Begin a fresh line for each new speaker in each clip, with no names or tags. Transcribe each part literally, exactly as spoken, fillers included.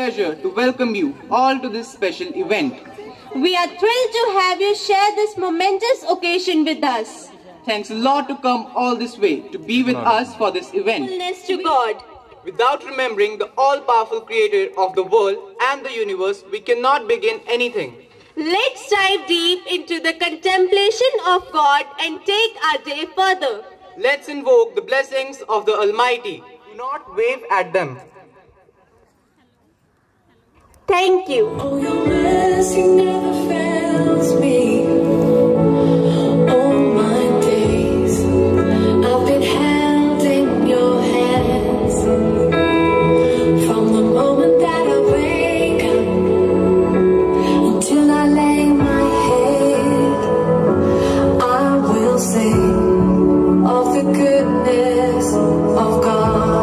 pleasure to welcome you all to this special event.
We are thrilled to have you share this momentous occasion with us.
Thanks a lot to come all this way to be with us for this event.
Fullness to God.
Without remembering the all-powerful creator of the world and the universe, we cannot begin anything.
Let's dive deep into the contemplation of God and take our day further.
Let's invoke the blessings of the Almighty. Do not wave at them.
Thank you.
Oh, your mercy never fails me. All my days I've been held in your hands. From the moment that I wake up until I lay my head, I will sing of the goodness of God.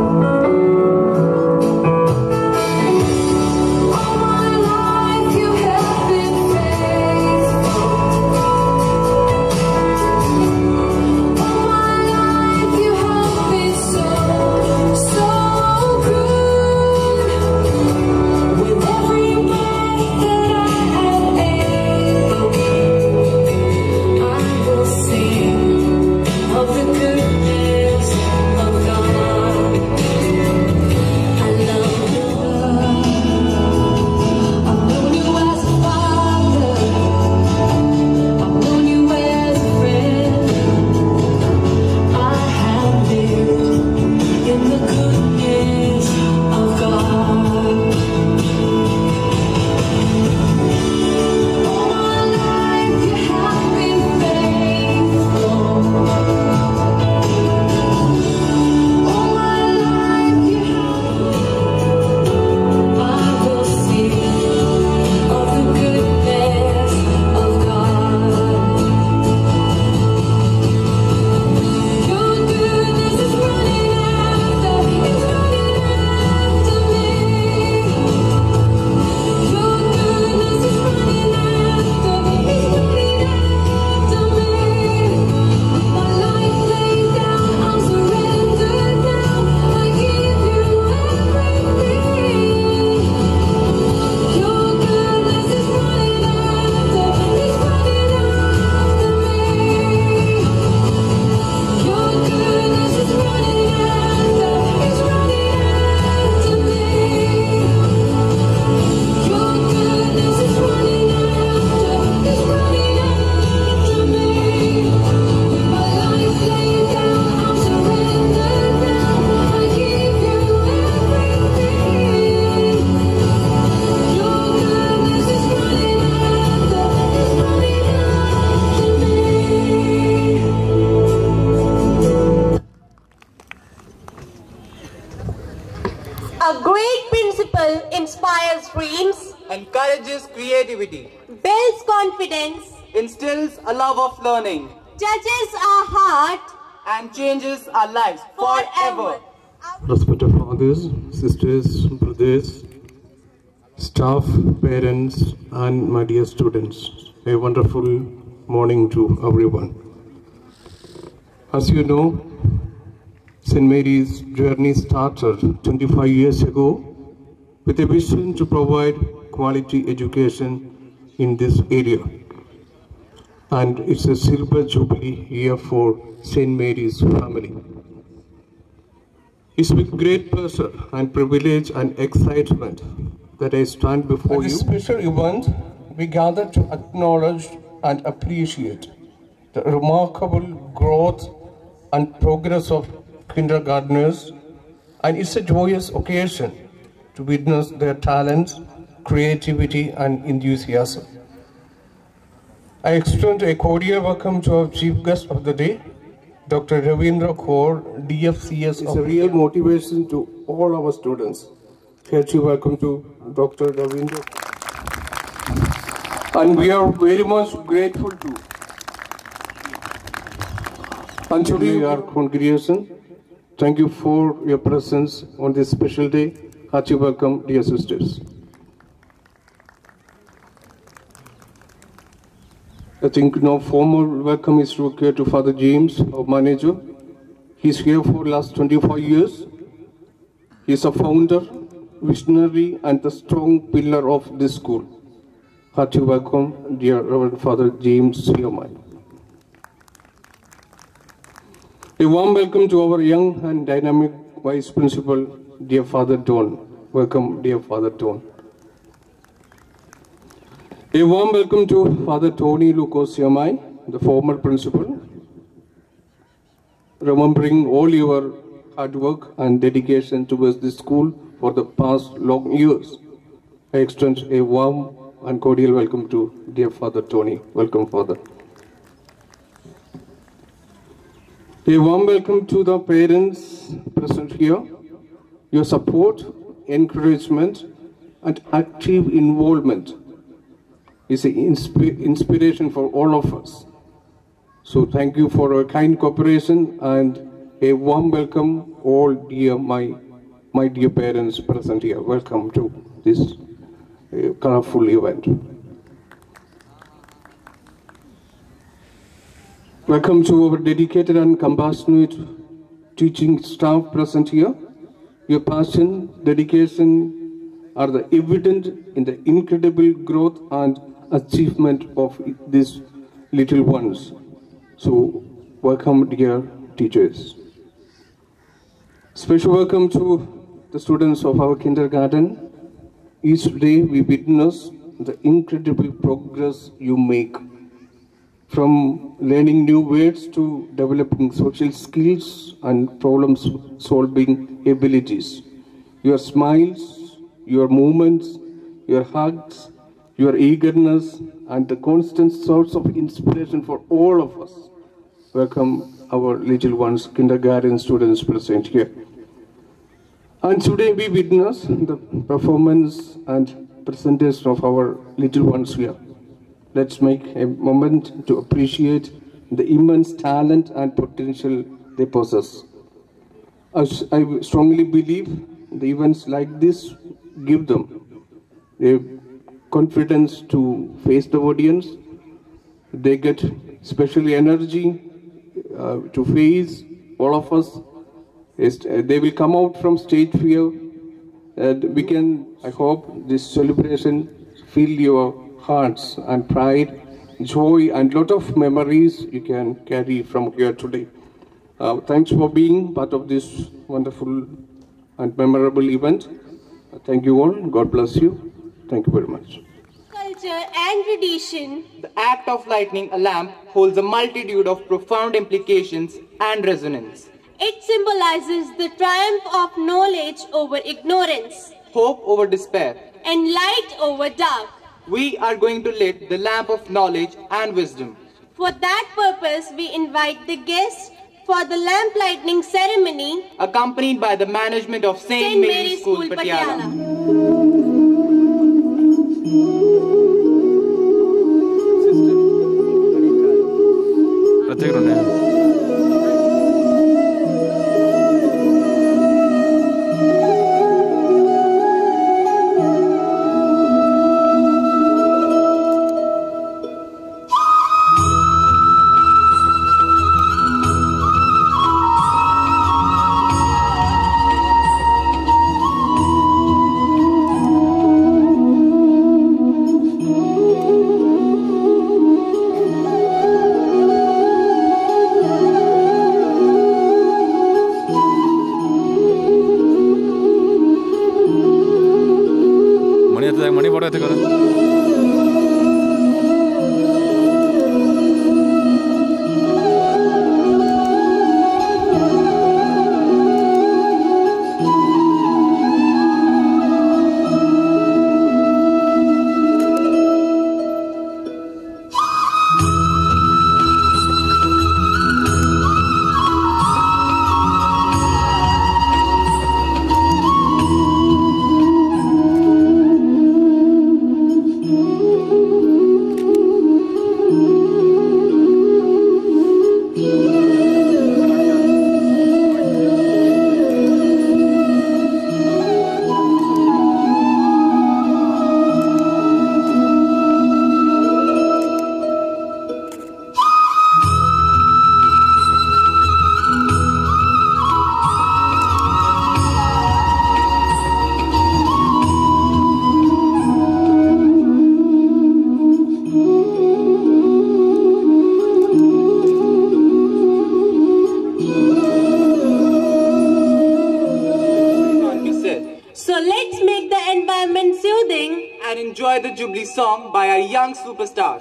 A great principle inspires dreams,
Encourages creativity.
builds confidence,
Instills a love of learning.
touches our heart
And changes our lives forever.
Respected fathers, sisters, brothers, staff, parents, and my dear students, a wonderful morning to everyone. As you know, Saint Mary's journey started twenty-five years ago with a vision to provide quality education in this area. And it's a silver jubilee year for Saint Mary's family. It's with great pleasure and privilege and excitement that I stand before you. At this special event, we gather to acknowledge and appreciate the remarkable growth and progress of kindergartners, and it's a joyous occasion to witness their talents, creativity, and enthusiasm. I extend a cordial welcome to our chief guest of the day, Doctor Ravindra Kaur, D F C S. It's a real motivation to all our students. Hearty welcome to Doctor Ravindra. And we are very much grateful to and today our congregation. Thank you for your presence on this special day. Hearty welcome, dear sisters. I think no formal welcome is required to Father James, our manager. He's here for the last twenty-five years. He's a founder visionary and the strong pillar of this school. Hearty welcome, dear Reverend Father James Siomai. A warm welcome to our young and dynamic Vice Principal, dear Father Don. Welcome, dear Father Don. A warm welcome to Father Tony Lucas Siomai, the former principal. Remembering all your hard work and dedication towards this school for the past long years, I extend a warm and cordial welcome to dear Father Tony. Welcome, Father. A warm welcome to the parents present here. Your support, encouragement, and active involvement is an insp inspiration for all of us. So thank you for your kind cooperation and a warm welcome, all dear my my dear parents present here. Welcome to this uh, colorful event. Welcome to our dedicated and compassionate teaching staff present here. Your passion, dedication are the evident in the incredible growth and achievement of these little ones. So, welcome, dear teachers. Special welcome to the students of our kindergarten. Each day we witness the incredible progress you make, from learning new words to developing social skills and problem-solving abilities. Your smiles, your movements, your hugs, your eagerness, and the constant source of inspiration for all of us. Welcome our little ones, kindergarten students present here. And today we witness the performance and presentation of our little ones here. Let's make a moment to appreciate the immense talent and potential they possess. As I strongly believe the events like this give them a confidence to face the audience. They get special energy uh, to face all of us. They will come out from stage fear, and we can, I hope, this celebration fill your hearts and pride, joy, and lot of memories you can carry from here today. Uh, thanks for being part of this wonderful and memorable event. Uh, thank you all. God bless you. Thank you very much.
Culture and tradition.
The act of lighting a lamp holds a multitude of profound implications and resonance.
It symbolizes the triumph of knowledge over ignorance,
Hope over despair.
and light over dark.
We are going to lit the lamp of knowledge and wisdom.
For that purpose, we invite the guests for the lamp lighting ceremony,
Accompanied by the management of Saint
Saint
Mary's
Mary's
School,
School,
Patiala.
Patiala.
मणि बड़ा थे करा
enjoy the Jubilee song by our young superstars.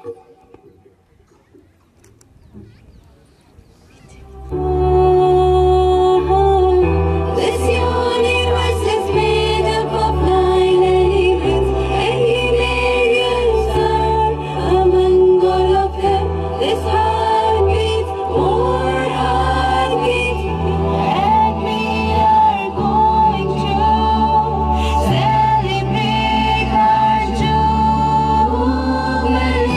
This universe is made up of nine elements. Any millions are among all of them. This heart beats, more heartbeats, and we are going to celebrate our jubilee.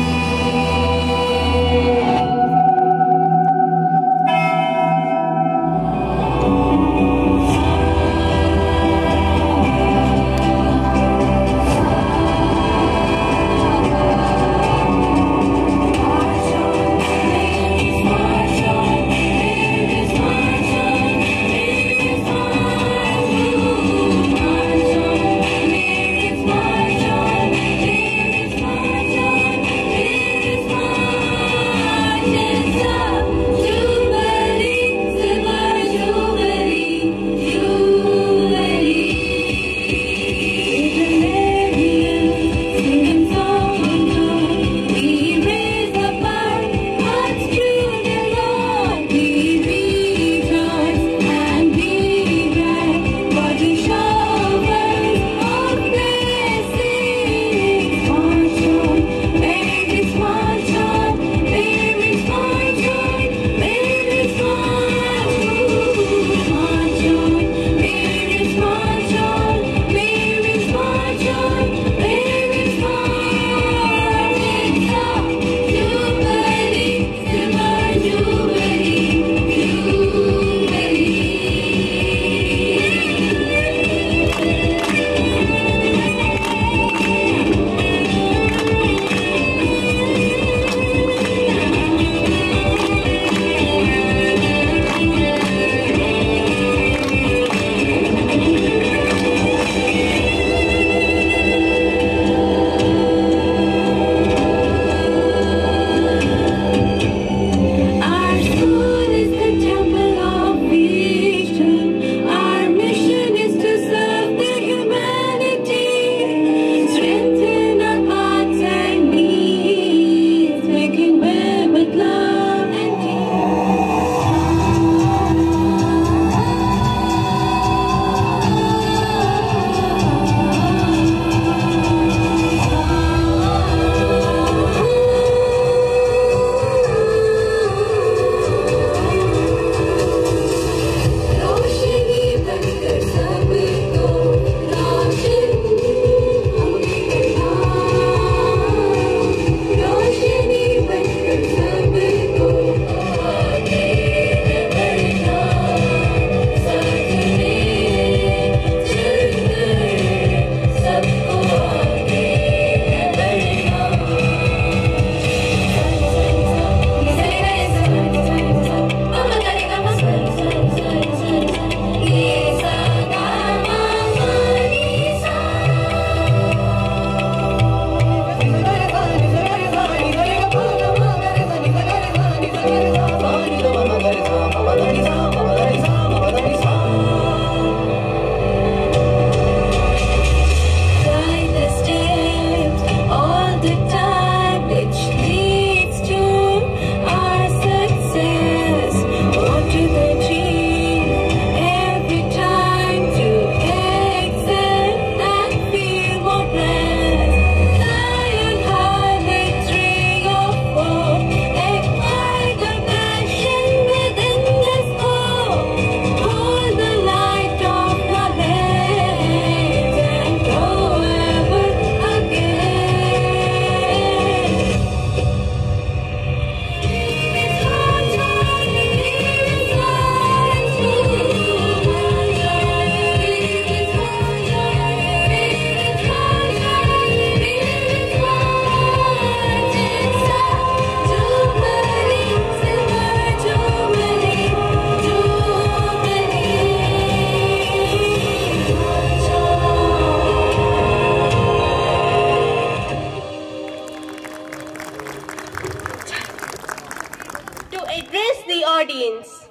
audience.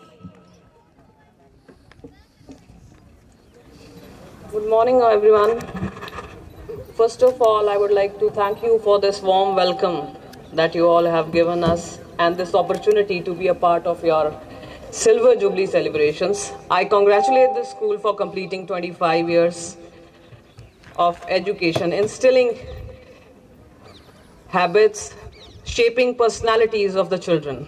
Good morning, everyone. First of all, I would like to thank you for this warm welcome that you all have given us and this opportunity to be a part of your Silver Jubilee celebrations. I congratulate the school for completing twenty-five years of education, instilling habits, shaping personalities of the children.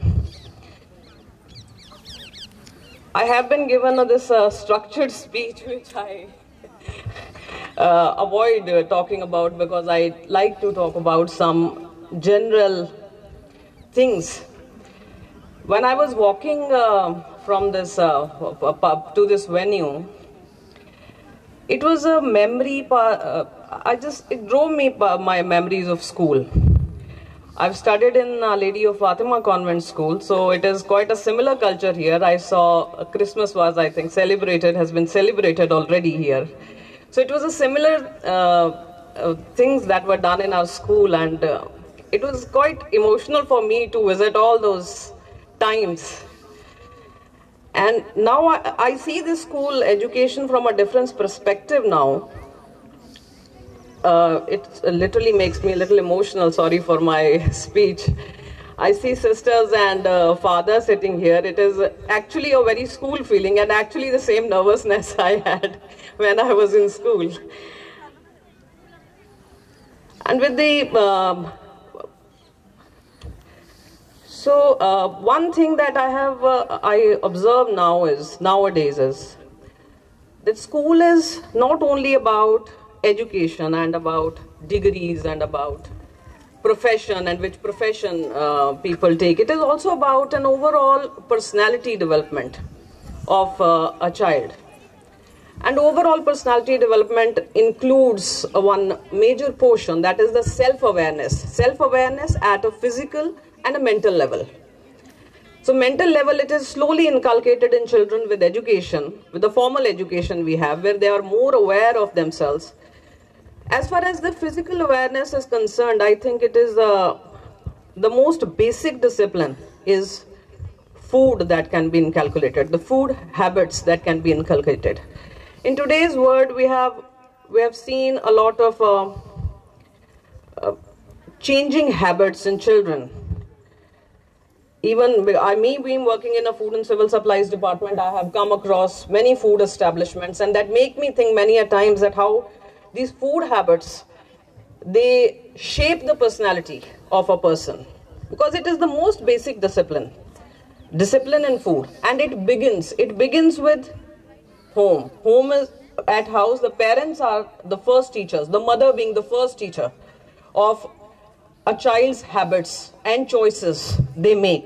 I have been given this uh, structured speech which I uh, avoid uh, talking about because I like to talk about some general things. When I was walking uh, from this uh, pub to this venue, it was a memory, uh, I just, it drove me my memories of school. I've studied in uh, Lady of Fatima Convent School, so it is quite a similar culture here. I saw uh, Christmas was, I think, celebrated, has been celebrated already here. So it was a similar uh, uh, things that were done in our school, and uh, it was quite emotional for me to visit all those times. And now I, I see this school education from a different perspective now. Uh, it literally makes me a little emotional, sorry for my speech. I see sisters and uh, father sitting here. It is actually a very school feeling and actually the same nervousness I had when I was in school. And with the... Um, so uh, one thing that I have, uh, I observe now is, nowadays is, that school is not only about education and about degrees and about profession and which profession uh, people take. It is also about an overall personality development of uh, a child. And overall personality development includes uh, one major portion, that is the self-awareness. Self-awareness at a physical and a mental level. So mental level, it is slowly inculcated in children with education, with the formal education we have, where they are more aware of themselves. As far as the physical awareness is concerned, I think it is uh, the most basic discipline is food that can be inculcated, the food habits that can be inculcated. In today's world, we have we have seen a lot of uh, uh, changing habits in children. Even I, me being working in a food and civil supplies department, I have come across many food establishments, and that make me think many a times that how these food habits, they shape the personality of a person, because it is the most basic discipline, discipline in food, and it begins, it begins with home. Home is at house, the parents are the first teachers, the mother being the first teacher of a child's habits and choices they make.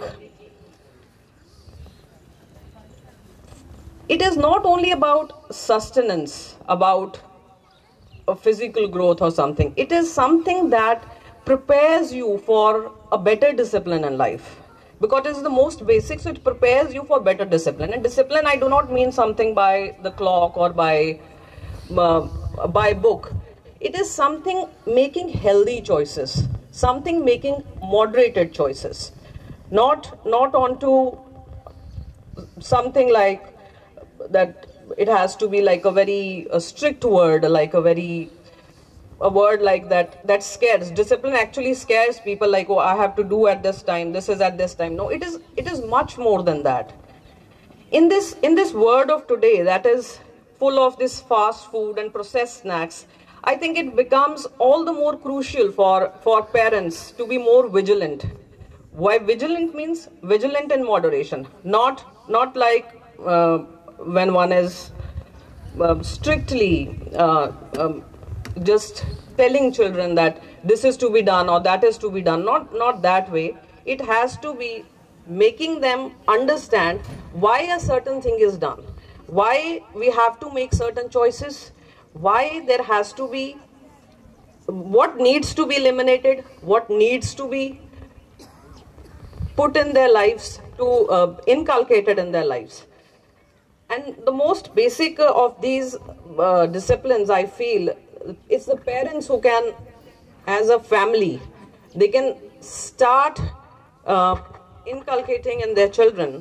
It is not only about sustenance, about a physical growth or something. It is something that prepares you for a better discipline in life. Because it is the most basic, so it prepares you for better discipline. And discipline, I do not mean something by the clock or by, uh, by book. It is something making healthy choices, something making moderated choices. Not, not onto something like that it has to be like a very a strict word, like a very, a word like that, that scares. Discipline actually scares people like, oh, I have to do at this time, this is at this time. No, it is, it is much more than that. In this, in this world of today that is full of this fast food and processed snacks, I think it becomes all the more crucial for, for parents to be more vigilant. Why vigilant means? Vigilant in moderation. Not, not like uh, when one is uh, strictly uh, um, just telling children that this is to be done or that is to be done. Not, not that way. It has to be making them understand why a certain thing is done, why we have to make certain choices, why there has to be, what needs to be eliminated, what needs to be put in their lives, to uh, inculcated in their lives. And the most basic of these uh, disciplines, I feel, it's the parents who can, as a family, they can start uh, inculcating in their children.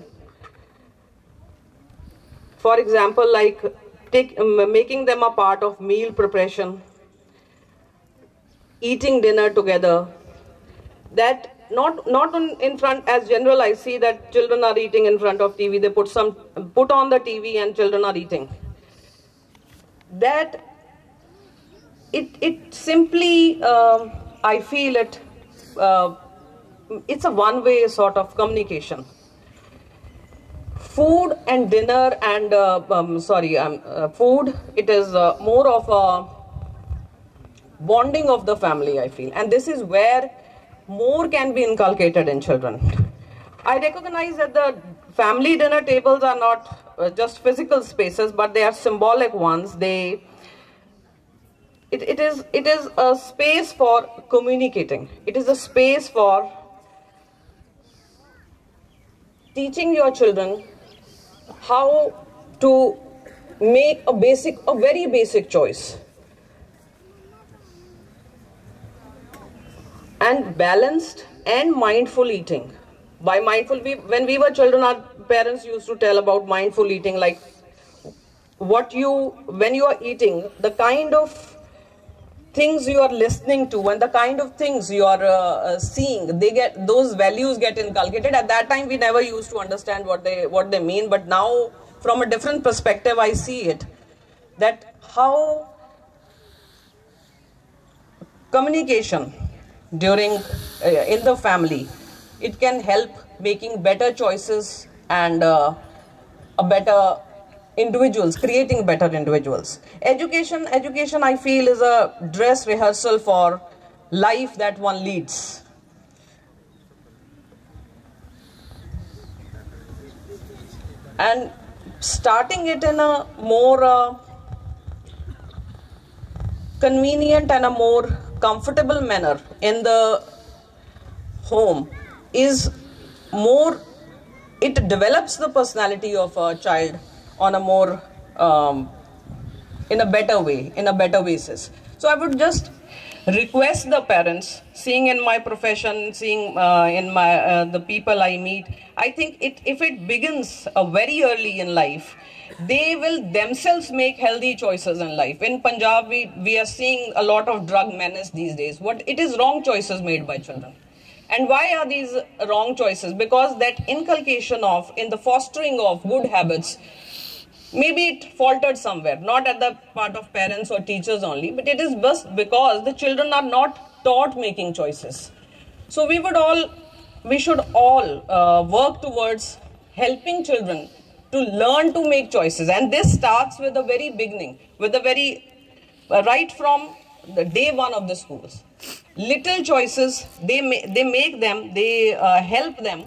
For example, like take, um, making them a part of meal preparation, eating dinner together, that not not on, in front, as general I see that children are eating in front of T V, they put some put on the T V and children are eating. That it it simply um, I feel it uh, it's a one-way sort of communication. Food and dinner and uh, um, sorry um, uh, food, it is uh, more of a bonding of the family, I feel, and this is where more can be inculcated in children. I recognize that the family dinner tables are not uh, just physical spaces, but they are symbolic ones. They it, it is it is a space for communicating. It is a space for teaching your children how to make a basic, a very basic choice. And balanced and mindful eating. By mindful, we, when we were children, our parents used to tell about mindful eating, like what you, when you are eating, the kind of things you are listening to and the kind of things you are uh, seeing, they get, those values get inculcated. At that time, we never used to understand what they, what they mean, but now from a different perspective, I see it, that how communication during uh, in the family, it can help making better choices and uh, a better individuals, creating better individuals. Education, education I feel is a dress rehearsal for life that one leads. And starting it in a more uh, convenient and a more comfortable manner in the home is more, it develops the personality of a child on a more, um, in a better way, in a better basis. So I would just request the parents, seeing in my profession, seeing uh, in my uh, the people I meet, I think it, if it begins uh, very early in life, they will themselves make healthy choices in life. In Punjab, we, we are seeing a lot of drug menace these days. What it is wrong choices made by children. And why are these wrong choices? Because that inculcation of, in the fostering of good habits, maybe it faltered somewhere, not at the part of parents or teachers only, but it is just because the children are not taught making choices. So we would all, we should all uh, work towards helping children to learn to make choices. And this starts with the very beginning, with the very, uh, right from the day one of the schools. Little choices, they, ma they make them, they uh, help them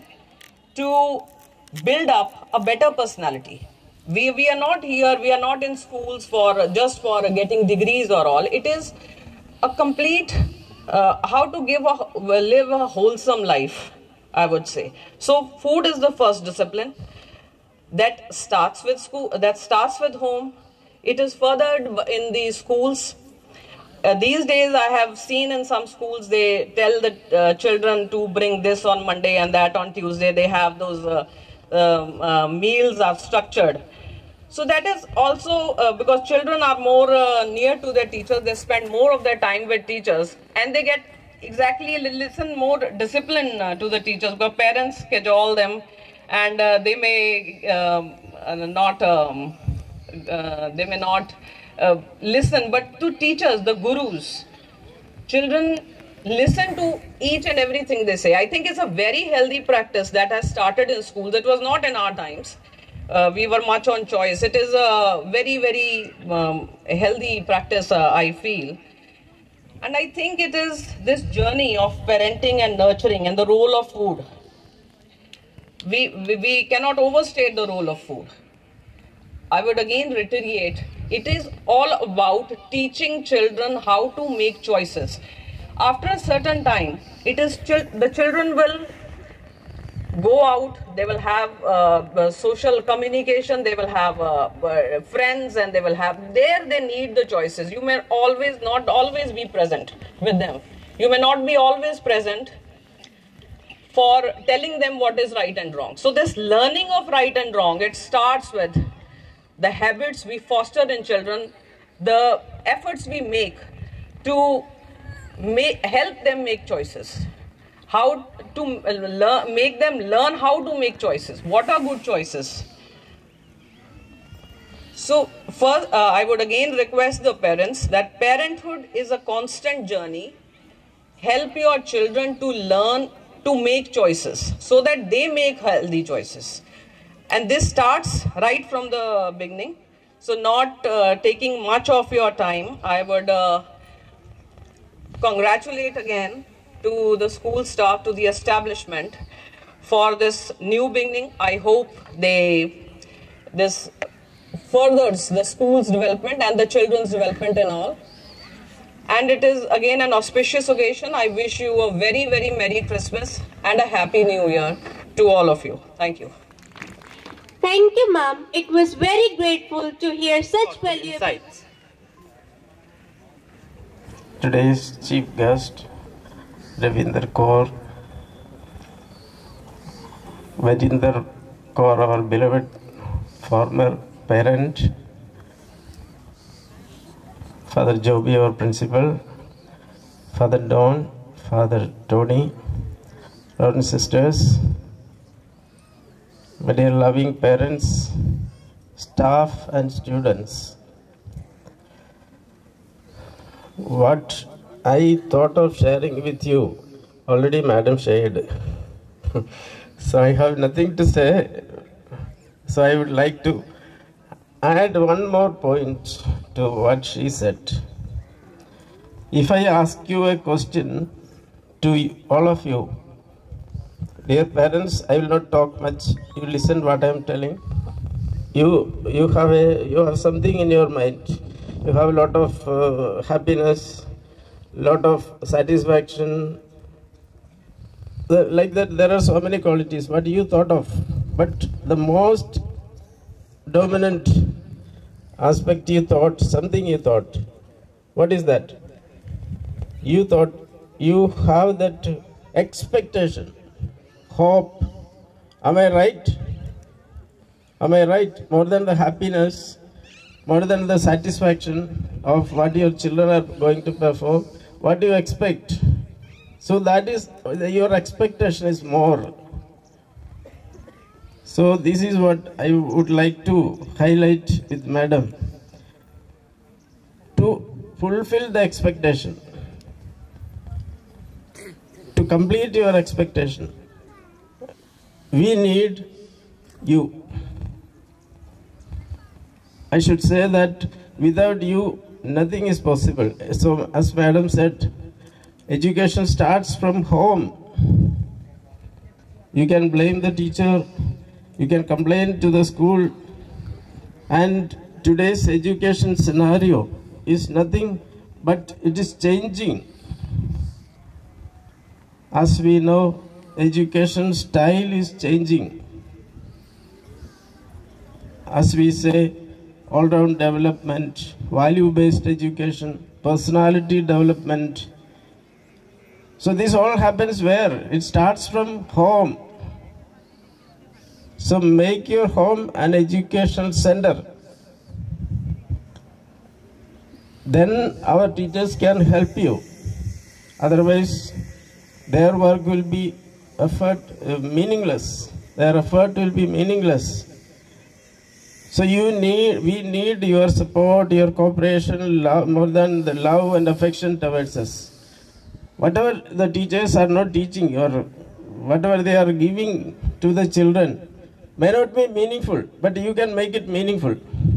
to build up a better personality. We, we are not here, we are not in schools for just for getting degrees or all. It is a complete, uh, how to give a, live a wholesome life, I would say. So food is the first discipline that starts with school, that starts with home. It is furthered in the schools. Uh, these days I have seen in some schools, they tell the uh, children to bring this on Monday and that on Tuesday. They have those uh, um, uh, meals are structured. So that is also uh, because children are more uh, near to their teachers, they spend more of their time with teachers and they get exactly listen more discipline uh, to the teachers, because parents cajole them and uh, they may um, uh, not um, uh, they may not uh, listen, but to teachers, the gurus, children listen to each and everything they say. I think it's a very healthy practice that has started in schools. It was not in our times. Uh, we were much on choice. It is a very, very um, healthy practice, uh, I feel. And I think it is this journey of parenting and nurturing and the role of food. We, we, we cannot overstate the role of food. I would again reiterate, it is all about teaching children how to make choices. After a certain time, it is chil the children will go out, they will have uh, social communication, they will have uh, uh, friends, and they will have, there they need the choices. You may always not always be present with them. You may not be always present for telling them what is right and wrong. So this learning of right and wrong, it starts with the habits we foster in children, the efforts we make to may, help them make choices. How to learn, make them learn how to make choices. What are good choices? So first, uh, I would again request the parents that parenthood is a constant journey. Help your children to learn to make choices so that they make healthy choices. And this starts right from the beginning. So not uh, taking much of your time, I would uh, congratulate again to the school staff, to the establishment for this new beginning. I hope they, this furthers the school's development and the children's development and all. And it is again an auspicious occasion. I wish you a very, very Merry Christmas and a Happy New Year to all of you. Thank you.
Thank you, ma'am. It was very grateful to hear such valuable insights.
Today's chief guest, Ravinder Kaur. Ravinder Kaur, our beloved former parent, Father Joby, our principal, Father Don, Father Tony, brothers and sisters, my dear loving parents, staff and students. What I thought of sharing with you, already Madam shared. So I have nothing to say. So I would like to add one more point to what she said. If I ask you a question to all of you, dear parents, I will not talk much. You listen what I am telling. You you have a you have something in your mind. You have a lot of uh, happiness, lot of satisfaction. The, like that, there are so many qualities. What you thought of, but the most dominant aspect you thought, something you thought. What is that? You thought you have that expectation, hope. Am I right? Am I right? More than the happiness, more than the satisfaction of what your children are going to perform, what do you expect? So that is, your expectation is more. So this is what I would like to highlight with Madam. To fulfill the expectation, to complete your expectation, we need you. I should say that without you, nothing is possible. So as Madam said, education starts from home. You can blame the teacher, you can complain to the school, and today's education scenario is nothing but it is changing. As we know, education style is changing. As we say, all-round development, value-based education, personality development. So this all happens where? It starts from home. So make your home an educational center. Then our teachers can help you. Otherwise, their work will be effort uh, meaningless. Their effort will be meaningless. So you need, we need your support, your cooperation, love, more than the love and affection towards us. Whatever the teachers are not teaching or whatever they are giving to the children may not be meaningful, but you can make it meaningful.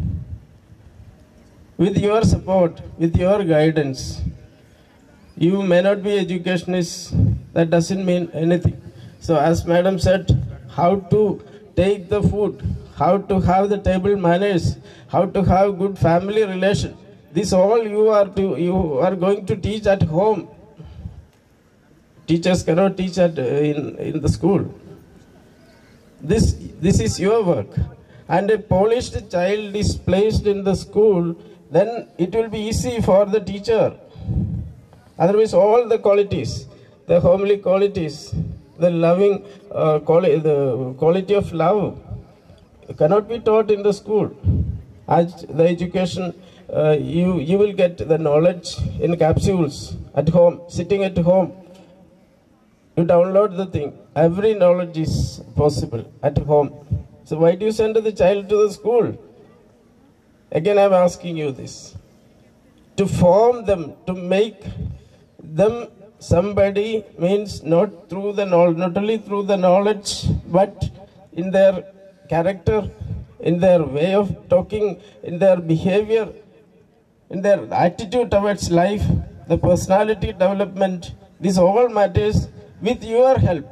With your support, with your guidance, you may not be educationists, that doesn't mean anything. So as Madam said, how to take the food, how to have the table manners, how to have good family relation, this all you are to, you are going to teach at home. Teachers cannot teach at, uh, in, in the school. This, this is your work. And a polished child is placed in the school, then it will be easy for the teacher. Otherwise, all the qualities, the homely qualities, the loving, uh, quali the quality of love cannot be taught in the school. As the education, uh, you, you will get the knowledge in capsules. at home, sitting at home. You download the thing. Every knowledge is possible at home. So why do you send the child to the school? Again, I'm asking you this. To form them, to make them somebody means not through the knowledge, not only through the knowledge, but in their character, in their way of talking, in their behavior, in their attitude towards life, the personality development. This all matters with your help.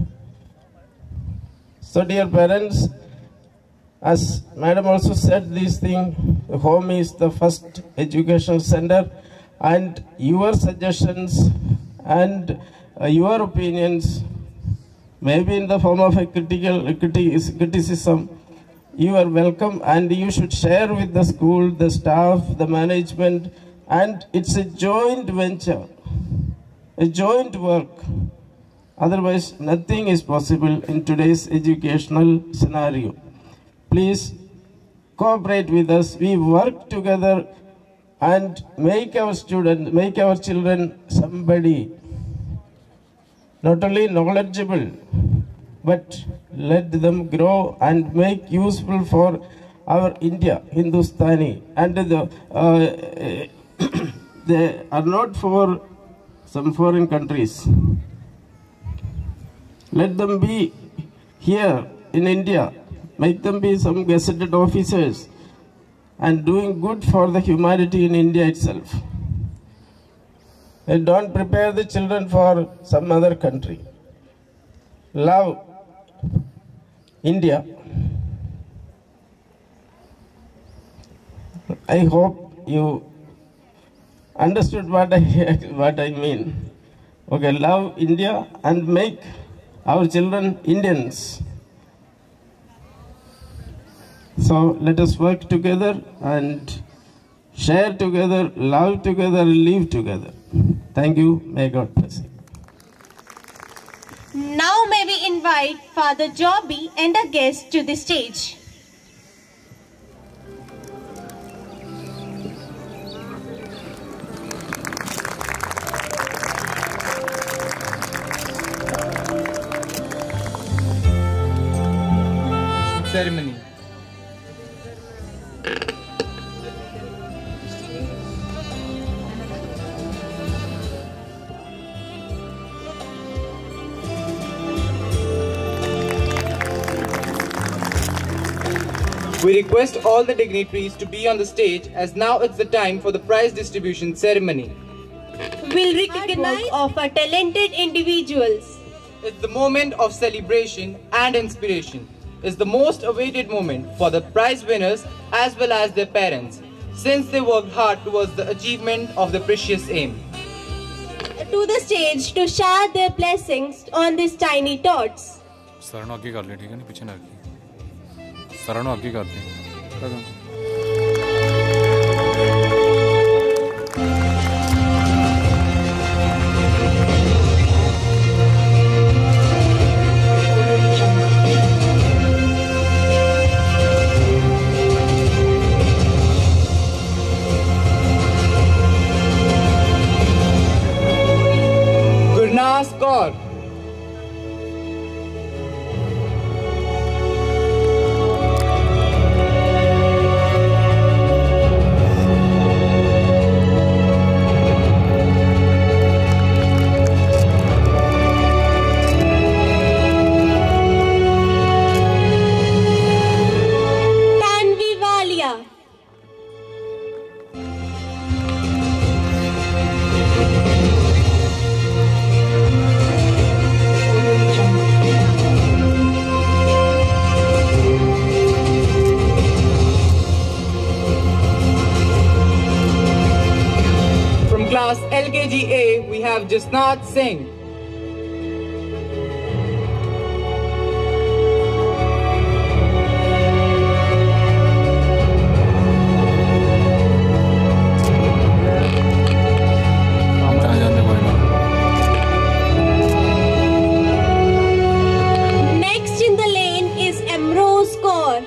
So dear parents, as Madam also said this thing, the home is the first education center, and your suggestions and uh, your opinions, maybe in the form of a critical criticism, you are welcome, and you should share with the school, the staff, the management, and it's a joint venture, a joint work. Otherwise, nothing is possible in today's educational scenario. Please cooperate with us. We work together and make our students, make our children somebody, not only knowledgeable, but let them grow and make useful for our India, Hindustani, and the, uh, they are not for some foreign countries. Let them be here in India. Make them be some gazetted officers and doing good for the humanity in India itself. And don't prepare the children for some other country. Love India. I hope you understood what I, what I mean. Okay, love India and make our children Indians. So let us work together and share together, love together, live together. Thank you. May God bless you.
Now may we invite Father Jobby and a guest to the stage.
Ceremony. We request all the dignitaries to be on the stage, as now it's the time for the prize distribution ceremony.
We'll recognize of our talented individuals.
It's the moment of celebration and inspiration. It's the most awaited moment for the prize winners as well as their parents, since they worked hard towards the achievement of the precious aim.
To the stage to share their blessings on these tiny tots.
सरानो आगे कर ले, ठीक है ना, पीछे ना रखिए. सरानो आगे करते हैं.
Score. L K G A, we have Jasnath Singh.
Next in the lane is Emrose Kaur.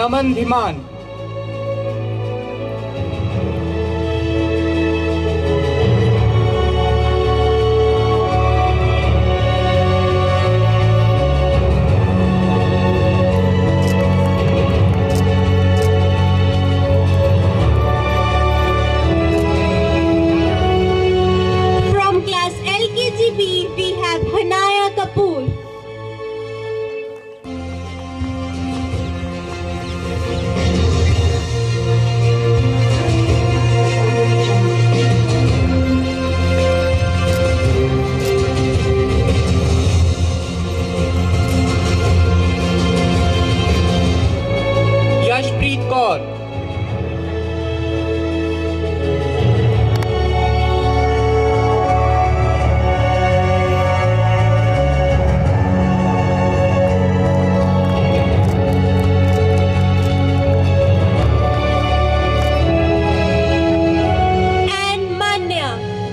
Daman Dhiman.
From class L K G B, we have Hanaya Kapoor.
Yashpreet Kaur.
And Manya.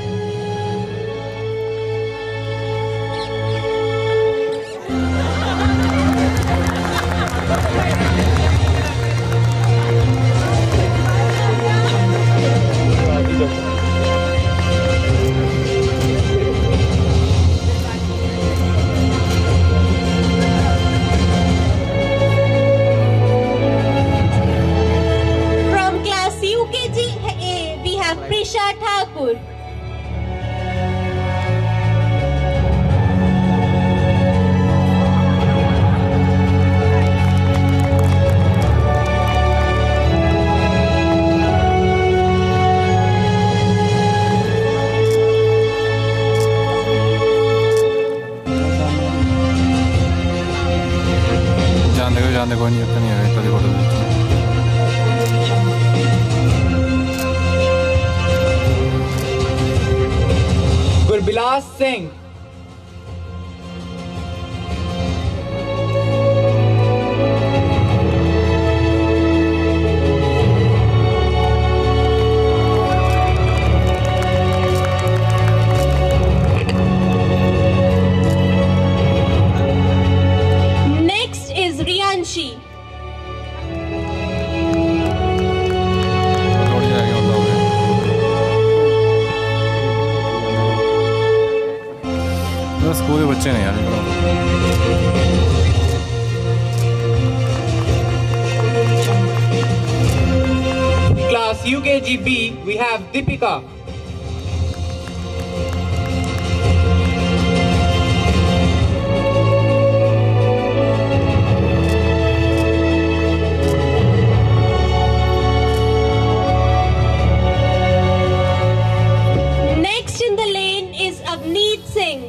From class U K G A, we have Prisha Thakur.
जान देखो जान देखो नहीं इतना नहीं है कभी photo देखी
Gurbilas Singh.
Next is Riyanshi.
थोड़ी आगे होता होगा तो स्कूल के बच्चे नहीं यार
Class U K G B, we have Deepika.
Next in the lane is Avneet Singh.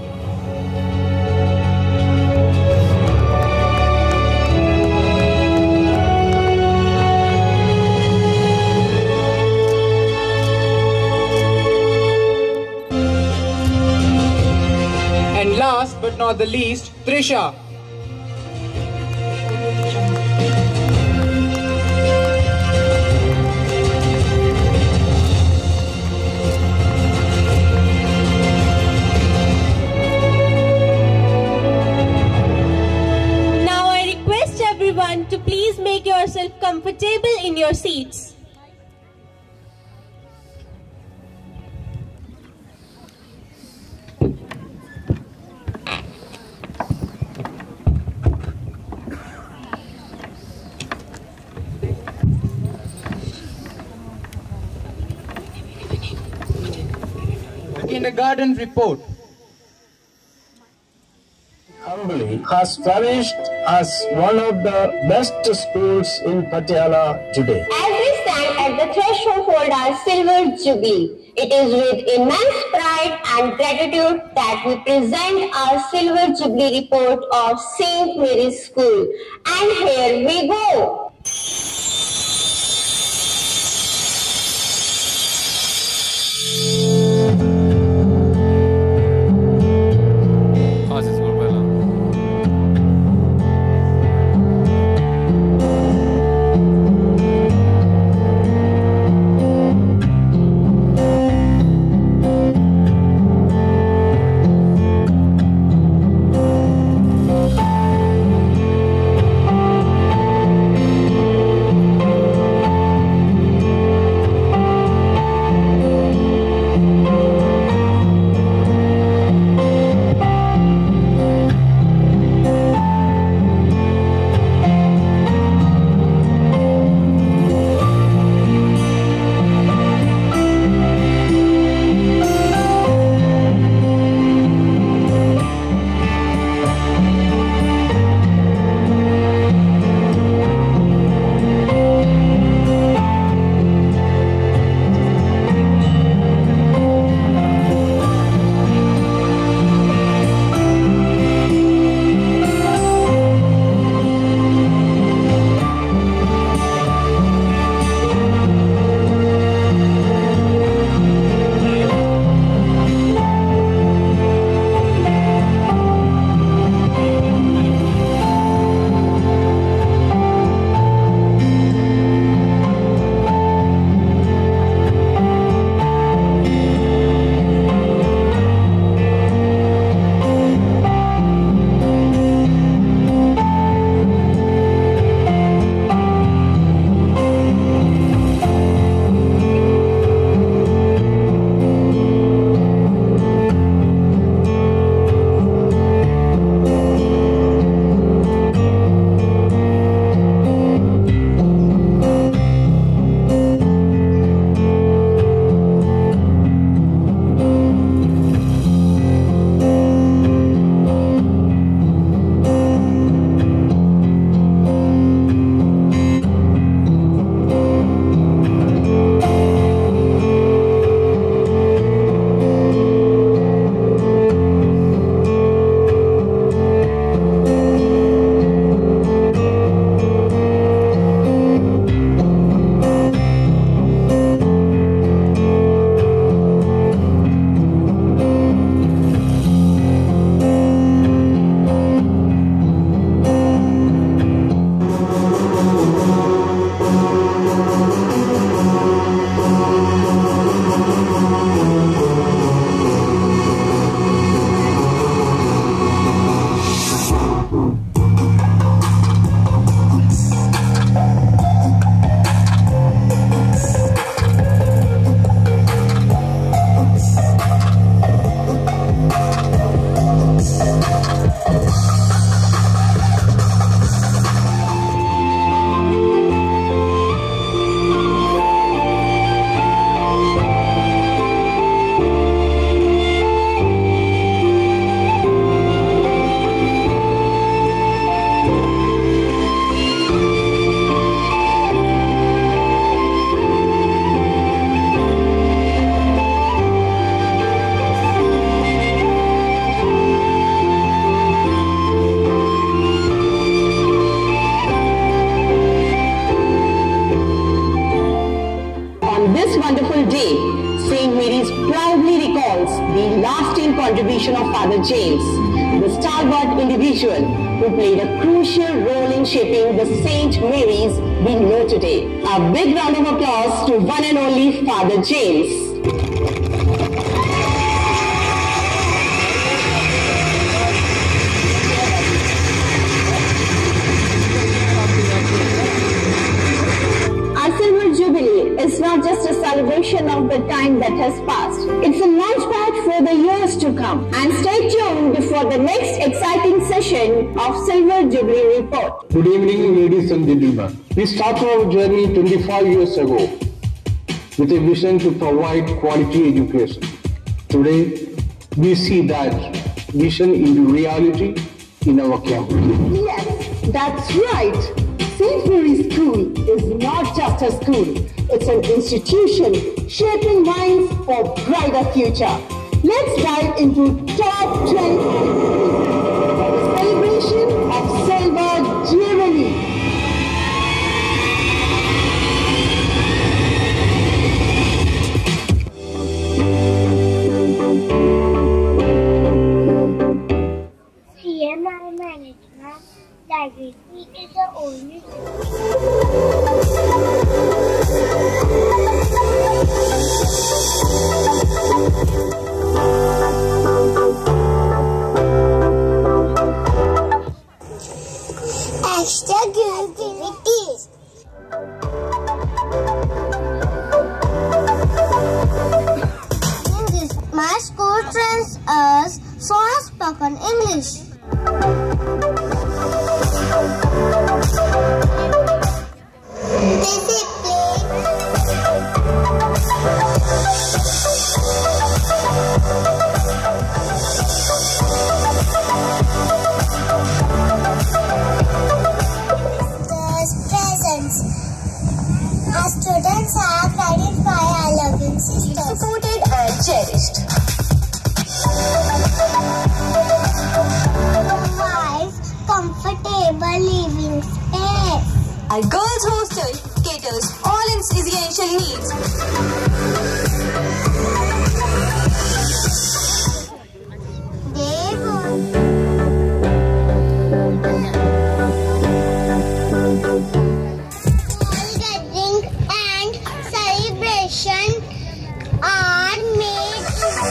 And last but not the least, Trisha.
Now I request everyone to please make yourself comfortable in your seats.
Kindergarten report.
Humbly has flourished as one of the best schools in Patiala today.
As we stand at the threshold for our silver jubilee, it is with immense pride and gratitude that we present our silver jubilee report of Saint Mary's School. And here we go.
हाँ जी school पहला
Father James, the stalwart individual who played a crucial role in shaping the Saint Mary's we know today. A big round of applause to one and only Father James. It's not just a celebration of the time that has passed. It's a launchpad for the years to come. And stay tuned for the next exciting session of Silver Jubilee Report.
Good evening, ladies and gentlemen. We started our journey twenty-five years ago with a vision to provide quality education. Today, we see that vision into reality in our campus.
Yes, that's right. Saint Mary's School is not just a school, it's an institution shaping minds for a brighter future. Let's dive into top twenty-five for the celebration of Silver Jubilee.
Here, my management diabetes is the only. Extra activities. In this, my school trains us for spoken English. Students are guided by our loving sisters, supported and cherished. Provides comfortable living space.
Our girls' hostel caters all its essential needs.
They will. Are made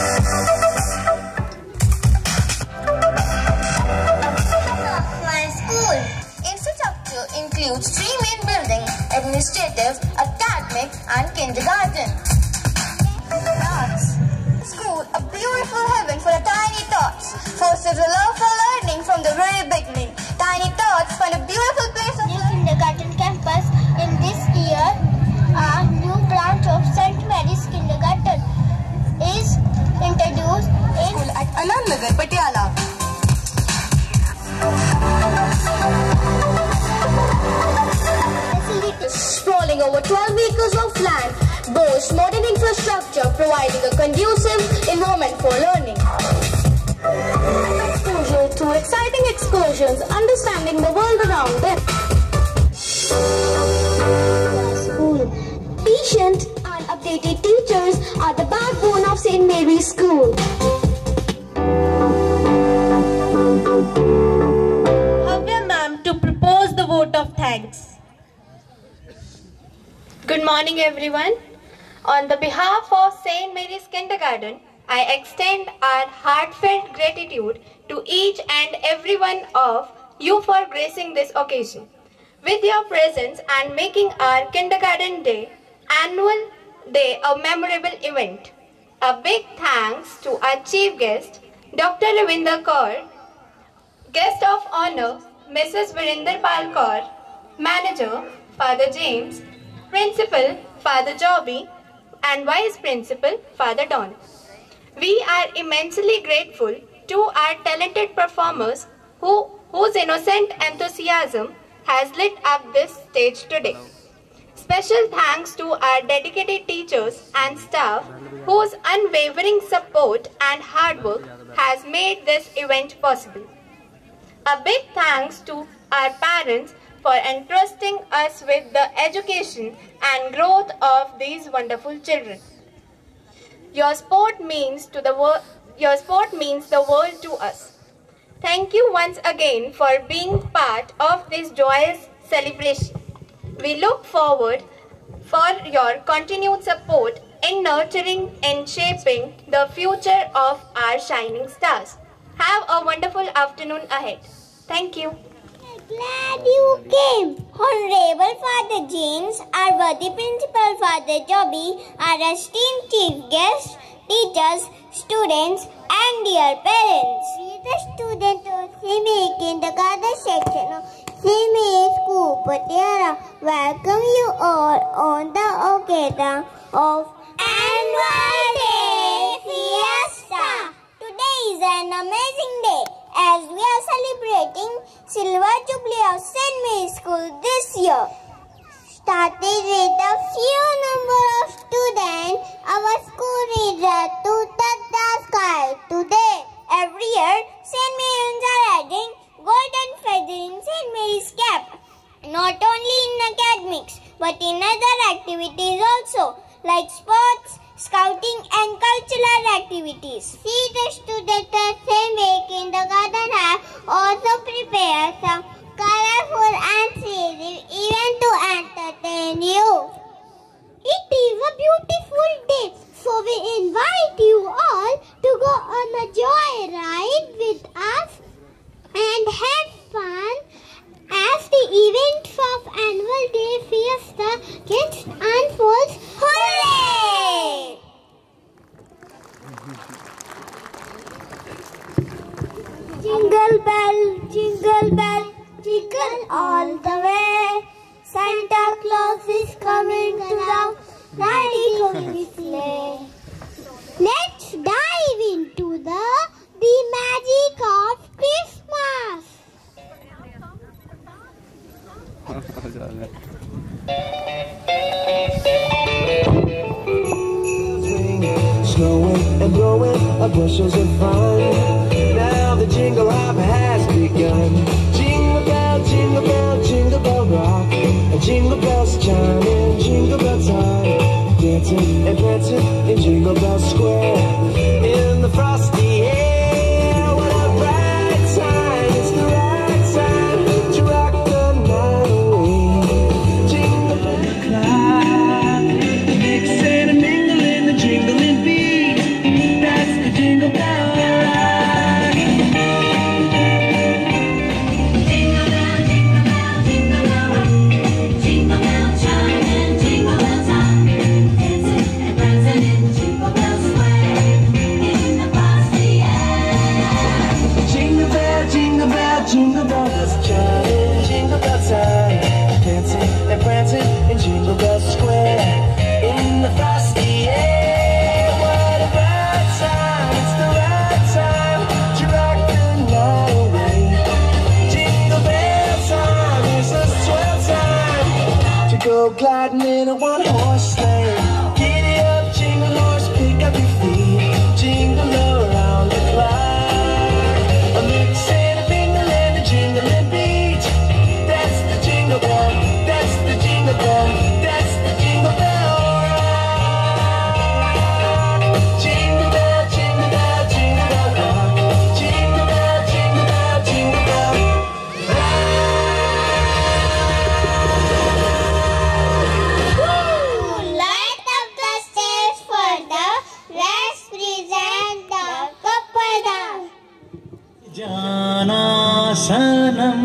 of my school. Infrastructure includes three main buildings: administrative, academic, and kindergarten. Thoughts. School, a beautiful heaven for the tiny thoughts. Fosters a love for learning from the very beginning. Tiny thoughts find a beautiful place of new kindergarten campus in this year. A new branch of Saint Mary's Kindergarten is introduced in
school at Anandnagar, Patiala.
Facilities sprawling over twelve acres of land boasts modern infrastructure providing a conducive environment for learning. Exposure to exciting excursions, understanding the world around them. School. Patient and updated teachers are the backbone of Saint Mary's School.
Bhavya ma'am to propose the vote of thanks. Good morning everyone. On the behalf of Saint Mary's Kindergarten, I extend our heartfelt gratitude to each and every one of you for gracing this occasion with your presence and making our Kindergarten Day annual day a memorable event. A big thanks to our chief guest, Doctor Ravinder Kaur, guest of honor, Missus Virinder Pal Kaur, manager, Father James, principal, Father Jobby, and vice principal, Father Don. We are immensely grateful to our talented performers who, whose innocent enthusiasm has lit up this stage today. Special thanks to our dedicated teachers and staff whose unwavering support and hard work has made this event possible. A big thanks to our parents for entrusting us with the education and growth of these wonderful children. Your support means to the Your sport means the world to us. Thank you once again for being part of this joyous celebration. We look forward for your continued support in nurturing and shaping the future of our shining stars. Have a wonderful afternoon ahead. Thank you.
Glad you came. Honorable Father James, our worthy Principal Father Joby, our esteemed chief guests, teachers, students, and dear parents. We the students of Semi Kindergarten section of Semi School Patiara welcome you all on the occasion of Annual Day Fiesta. Today is an amazing day as we are celebrating Silver Jubilee of Saint Mary's School this year. Started with a few number of students, our school reaches to touch the sky. Today, every year, Saint Mary's are adding golden feather in Saint Mary's cap. Not only in academics, but in other activities also, like sports, scouting and cultural activities. See, the students at Saint Mary's Kindergarten have also prepared some colorful and creative event to entertain you. It is a beautiful day, so we invite you all to go on a joyride with us and have fun as the event of Annual Day Fiesta gets unfolds. Hooray! Jingle bell, jingle bell, jingle all the way. Santa Claus is coming to town, riding on his sleigh. Let's dive into the, the magic of Christmas.
Snowing and blowing, our bushels of fun. Now the jingle hop has begun. Jingle bell, jingle bell, jingle bell rock. Jingle bells chiming, jingle bell time. Dancing and prancing in Jingle Bell Square. In the frosty air, what a bright time. It's the right time to rock the night away. Jingle bell clock, mixing and mingling, the jingling beat. That's the Jingle Bell ride. Jingle bell, jingle bell, jingle bell rock. Jingle bell chiming, jingle bell time. Dancing and prancing in Jingle Bell Square. In the frosty air. Jingle bell, jingle bell, jingle bells chiming, jingle bell time. Dancing and prancing in Jingle Bell Square. In the frosty air. What a bright time, it's the right time to rock the night away. Jingle bell time is the swell time to go gliding in a one-horse sleigh. Giddy up, jingle horse, pick up your feet. Jingle around the clock. A mixing, a mingling, a jingling beat. That's the jingle bell, that's the jingle bell, that's the jingle bell rock. Jingle bell, jingle bell, jingle bell rock. Jingle bell, jingle bell, jingle bell
Light up the stage for the let's present the couple dance.
जाना सनम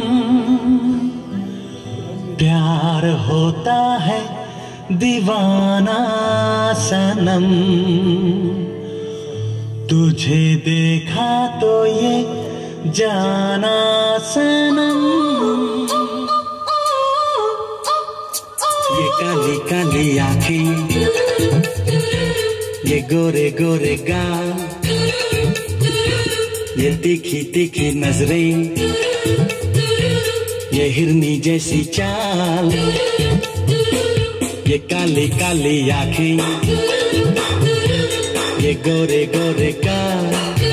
प्यार होता है दीवाना सनम तुझे देखा तो ये जाना सनम ये काली काली आँखें ये गोरे गोरे गाल ये तीखी तीखी नजरें ये हिरनी जैसी चाल ये काली काली आँखें ये गोरे गोरे गाल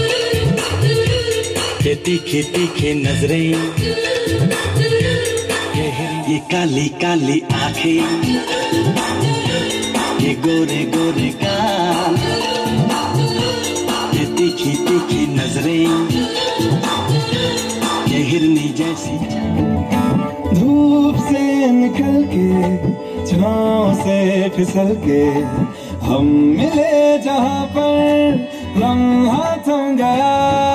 ये तीखी तीखी नजरें ये हिरनी ये काली काली आँखें ये गोरे गोरे गाल ये
तीखी तीखी नजरें ये हिरनी जैसी
धूप से निकल के छाँव से फिसल के हम मिले जहाँ पर लम्हा थम गया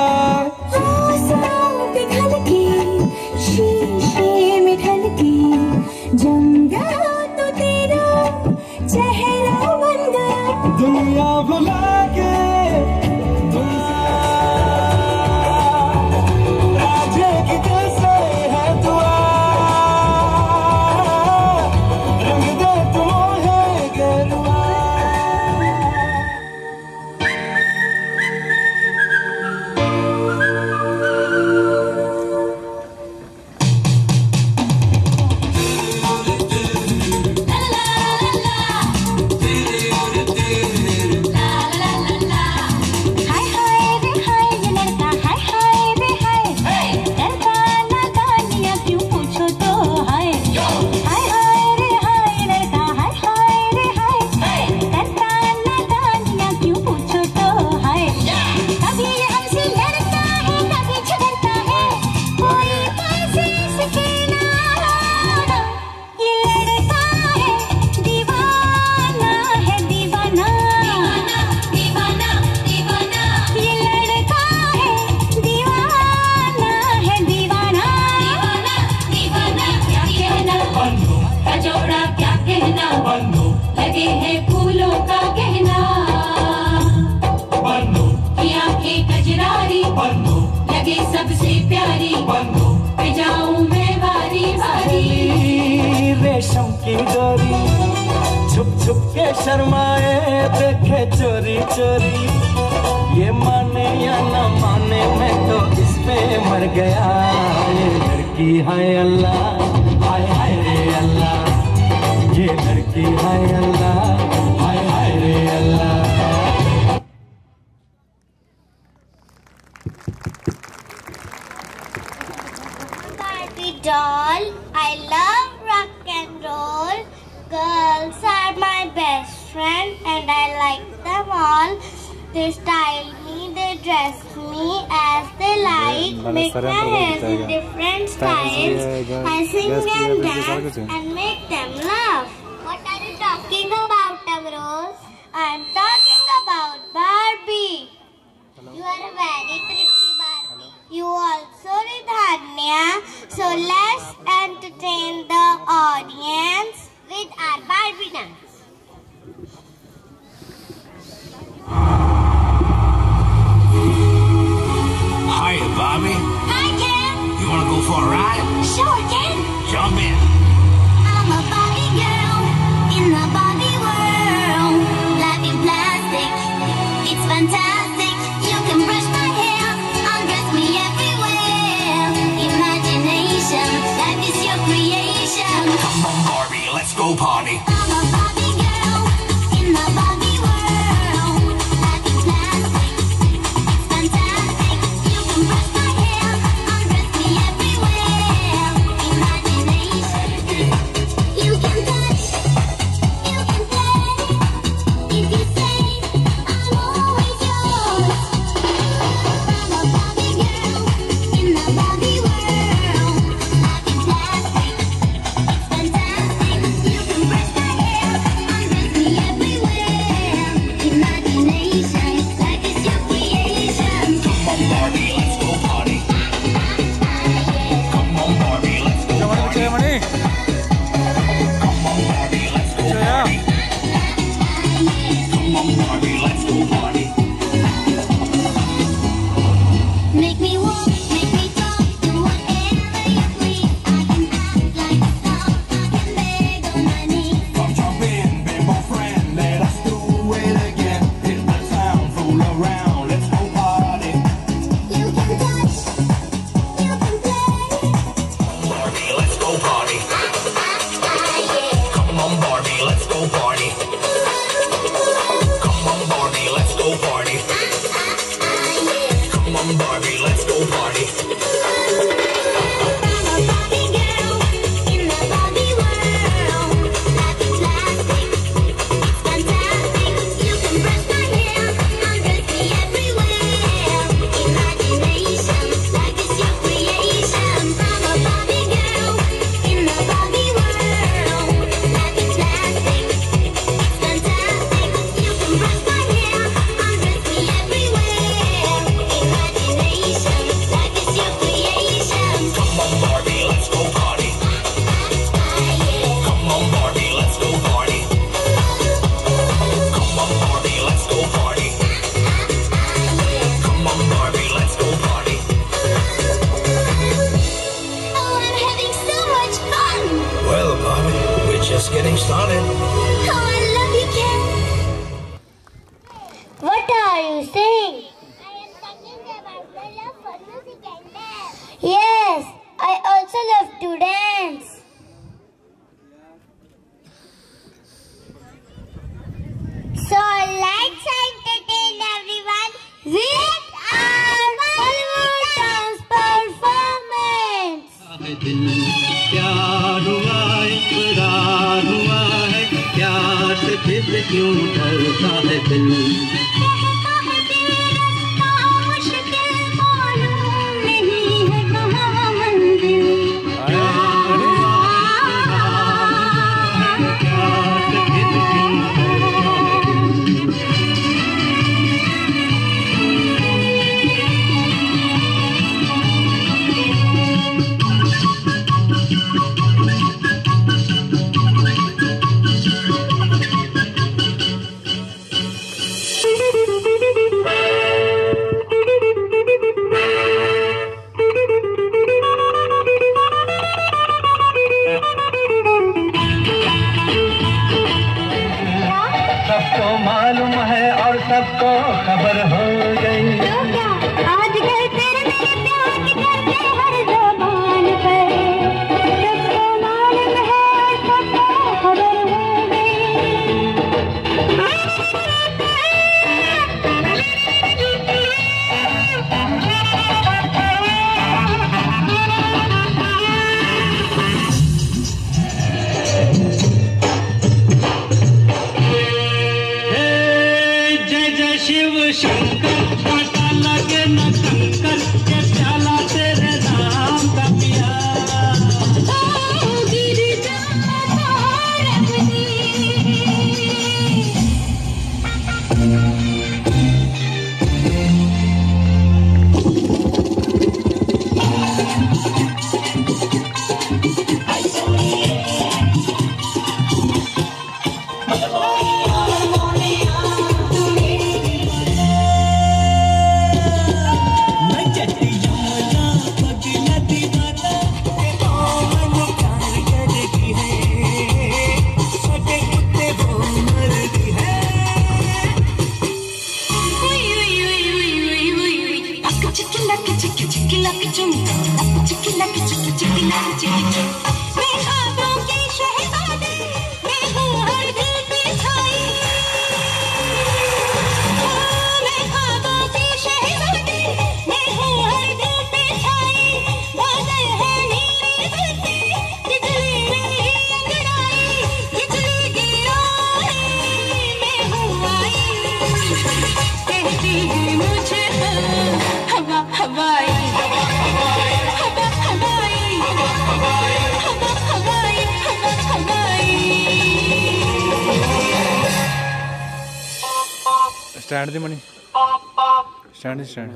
पिघल के शीशे में ढल के जम गया तो तेरा चेहरा बन गया
दुनिया भुला के राजे की जैसे है दुआ रंग दे तुम है गेरुआ
सबसे प्यारी पे जाऊं मैं बारी बारी
रेशम की डोरी छुप छुप के शर्माए देखे चोरी चोरी ये माने या न माने मैं तो इस पे मर गया ये लड़की हाय अल्लाह हाय हाय रे अल्लाह ये लड़की हाय अल्लाह हाय हाय रे अल्लाह
Doll, I love rock and roll. Girls are my best friend and I like them all. They style me, they dress me as they like. Make my hair in different styles. I sing and dance and make them laugh. What are you talking about, Amrose? I'm talking about Barbie. You are a very pretty Barbie. You also read Dhanya. So let's entertain the audience with our Barbie dance.
Hiya, Bobby.
Hi, Ken.
You wanna go for a ride?
Sure, Ken.
Jump in.
I'm a Barbie girl in the Barbie world. Life in plastic, it's fantastic. You can brush my hair, undress me everywhere. Imagination, life is your creation.
Come on, Barbie, let's go party.
I'm a Barbie girl in the Barbie world. Life in plastic, it's fantastic. You can brush my hair, undress me everywhere. Imagination, you can touch, you can play. If you say I'm always yours. I'm a Barbie girl in the Barbie world. Life in plastic, it's fantastic. You can brush my hair.
just getting started.
Oh, I love you, Ken. What are you saying? I am talking about the love for music and dance. Yes, I also love to dance. So let's entertain everyone with our Bollywood dance performance.
दिल प्यार हुआ इकरार हुआ है प्यार से फिर क्यों डरता है दिल
मुश्किल मालूम नहीं है कहाँ मंजिल
सबको मालूम है और सबको खबर हो गई
आज कल तेरे मेरे प्यार की करते हर ज़बान पर सबको मालूम है और सबको खबर हो
शिव शंकर काटा लगे न कंकर के प्याला तेरे नाम का पिया
स्टैंड दी मनी स्टैंड स्टैंड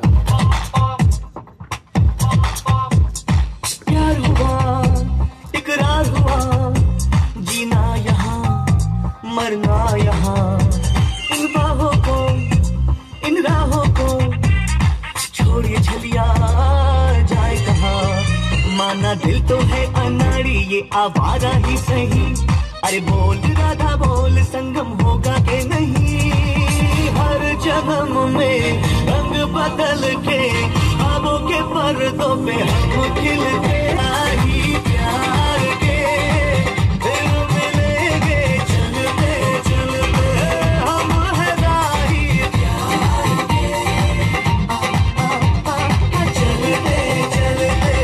प्यार हुआ इकरार हुआ जीना यहाँ मरना यहाँ इन बाहों को इन राहों को छोड़िए छलिया जाए कहाँ माना दिल तो है अनाड़ी ये आवारा ही सही अरे बोल राधा बोल संगम होगा के नहीं हर जन्म में रंग बदल के ख्वाबों के पर्दों पे हम खिलते आई प्यार के दिल मिलेंगे चलते चलते हम है राही प्यार के आ, आ, आ, आ, चलते चलते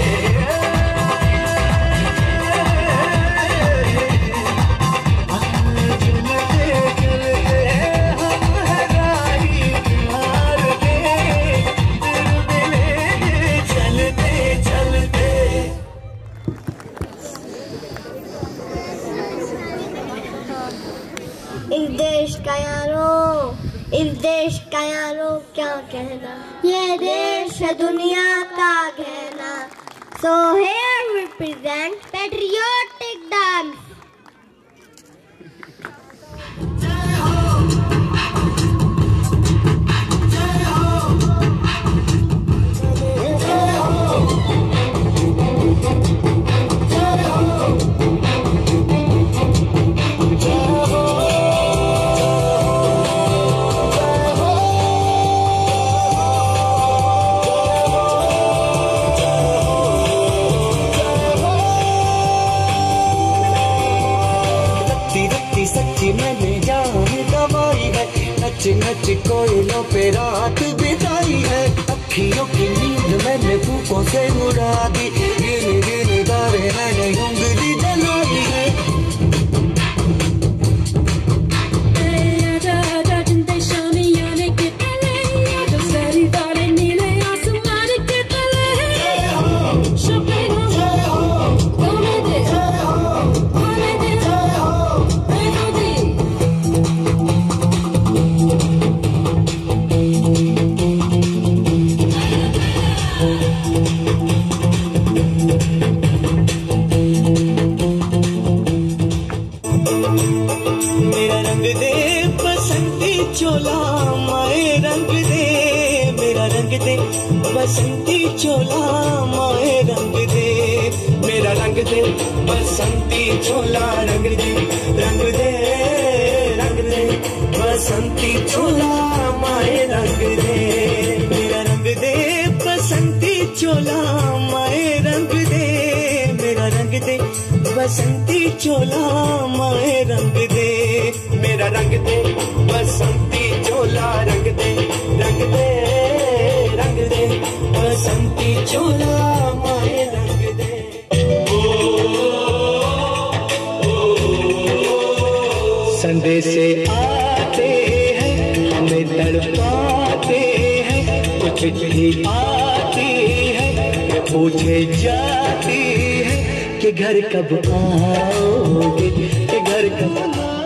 इस देश का यारो इस देश का यारो क्या कहना ये देश है दुनिया का कहना So here we present patriotic dance.
की मैंने जान गवाई है, नच नच कोयलों पे रात बिताई है, अखियों की नींद मैंने फूकों से उड़ा दी, गिन गिन तारे मैंने उंगली जलाई है। बसंती चोला माए रंग दे, मेरा रंग दे बसंती चोला रंग दे, रंग दे रंग दे बसंती चोला माए रंग दे, मेरा रंग दे बसंती चोला माए रंग दे, मेरा रंग दे बसंती चोला माए रंग दे, मेरा रंग दे बसंती चोला रंग दे, रंग दे रंग दे बसंती चोला माए रंग दे। संदेशे आते हैं हमें तड़पाते हैं, कुछ चिट्ठी आती है पूछे जाती है कि घर कब आओगे, कि घर कब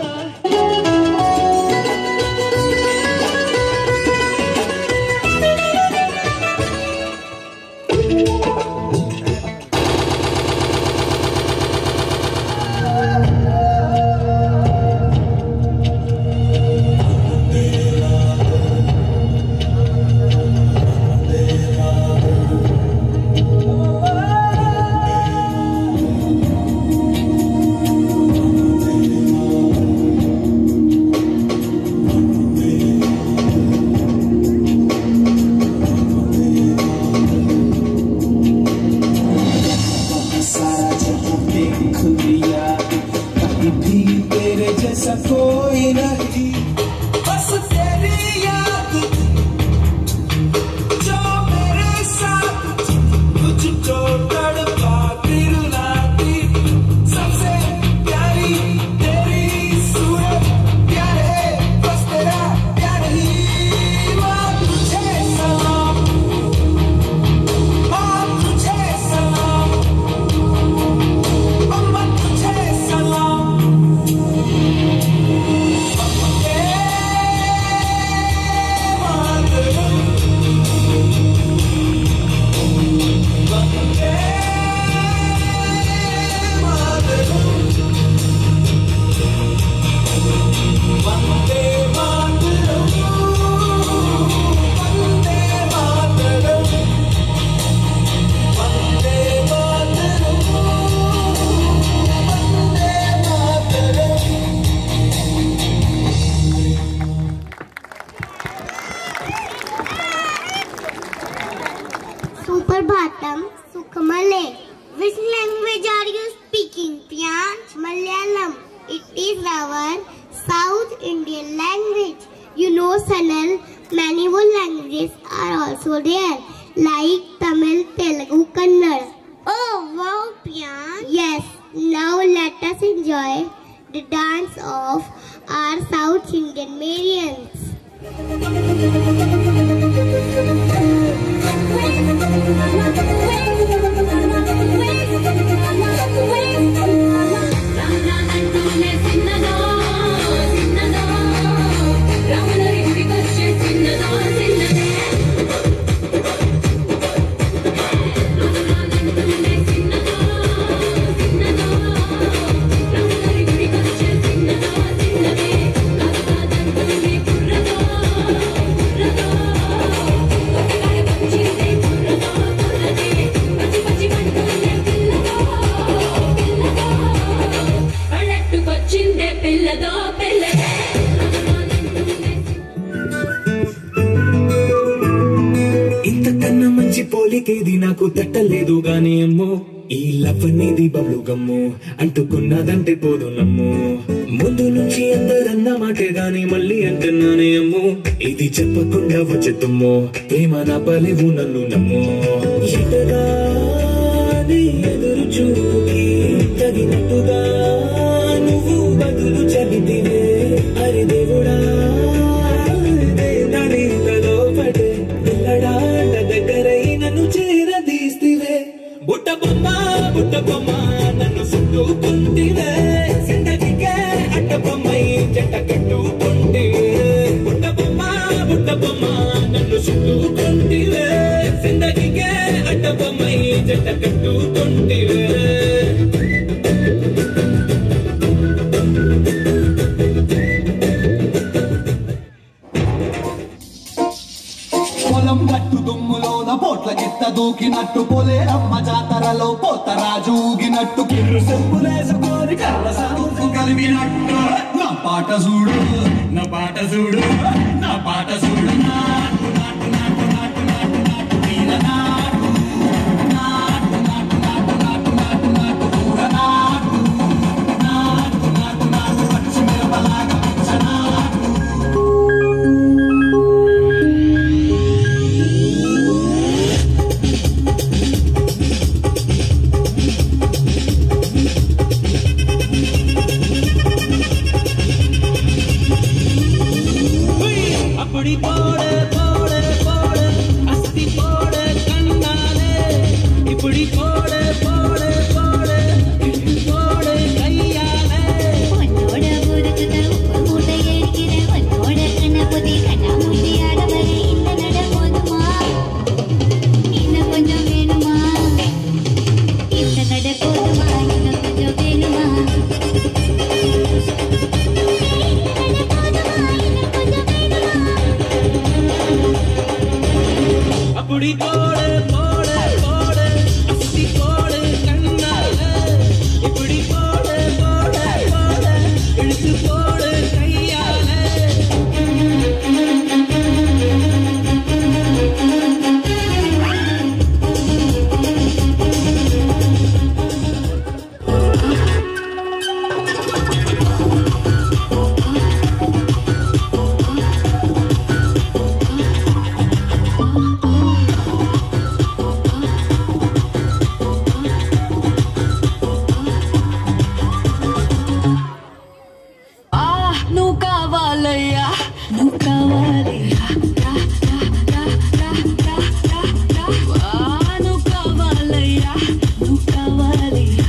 Suprabhatam, Sukhamale. Which language are you speaking, Priyansh? Malayalam. It is our South Indian language. You know, Sanal, many more languages are also there, like Tamil, Telugu, Kannada. Oh, wow, Priyansh. Yes, now let us enjoy the dance of our South Indian Marians.
Thank you.
కోరికేది నాకు తట్టలేదు గాని అమ్మో ఈ love అనేది బబ్లు గమ్ము అంటుకున్నదంటే పోదు నమ్ము ముందు నుంచి అందరన్న మాటే గాని మళ్ళీ అంటున్నానే అమ్ము ఇది చెప్పకుండా వచ్చేతుమ్మో ప్రేమ నా పలేవు నన్ను నమ్ము ఎటగాని ఎదురు చూపుకి తగినట్టుగా నువ్వు బదులు చెబితివే హరి దేవుడా దానిలో పడే పిల్లడాట దగ్గరై నన్ను చేరదీస్తివే బుట్ట బొమ్మ బుట్ట బొమ్మ నన్ను చుట్టుకుంటివే జిందగీకే అట్ట బొమ్మై జంట కట్టుకుంటివే బుట్ట బొమ్మ బుట్ట బొమ్మ నన్ను చుట్టుకుంటివే జిందగీకే అట్ట బొమ్మై జంట కట్టుకుంటివే
పొలం గట్టు దుమ్ములోన పోట్ల గిత్త దూకినట్టు పొలేరమ్మ జాతరలో పోతరాజు ఊగినట్టు కిర్రు చెప్పులేసుకొని కర్ర సాగు కలిపినట్టు నా పాట చూడు నా పాట చూడు నా పాట చూడు నాటు నాటు నాటు నాటు నాటు నాటు వీర నాటు నాటు నాటు నాటు నాటు నాటు నాటు ఊర నాటు నాటు నాటు నాటు పచ్చి మిరపలాగా పిచ్చ నాటు
அப்படி போடு போடு போடு அஸ்தி போடு கண்ணாலே இப்படி போடு போடு போடு இட்டு போடு கையாலே
உன்னோட ஊருக்கு உப்பு மூட்டை ஏறிக்கிறேன் உன்னோட கண்ணபதி கண்ணாமூச்சி ஆடவரே இந்த நட போதுமா இன்னும் கொஞ்சம் வேணுமா இந்த நட போதுமா இன்னும் கொஞ்சம் வேணுமா
அப்படி போடு போடு போடு அஸ்தி போடு கண்ணாலே இப்படி போடு போடு போடு இழுத்து போடு கையாலே నువ్వు కావాలయ్యా నువ్వు కావాలయ్యా నువ్వు కావాలయ్యా నువ్వు కావాలయ్యా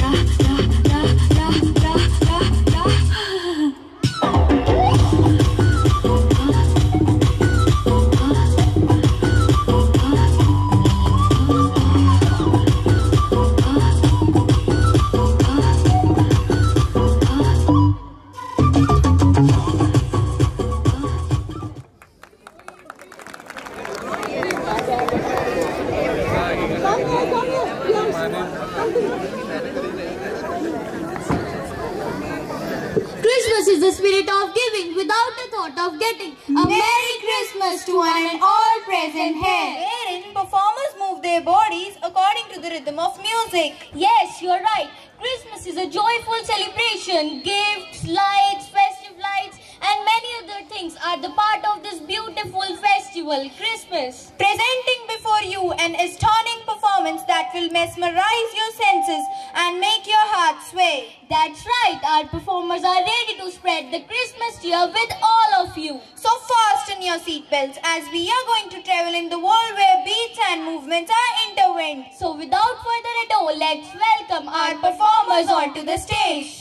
Christmas is the spirit of giving without the thought of getting. A Merry Christmas to one and all present here.
Wherein performers move their bodies according to the rhythm of music.
Yes, you're right. Christmas is a joyful celebration. Gifts, lights, festive lights, and many other things are the part of this beautiful festival, Christmas.
Presenting before you an astounding performance that will mesmerize your senses and make your heart sway.
That's right, our performers are ready to spread the Christmas cheer with all of you.
So fasten your seatbelts as we are going to travel in the world where beats and movements are intertwined.
So without further ado, let's welcome our performers onto the stage.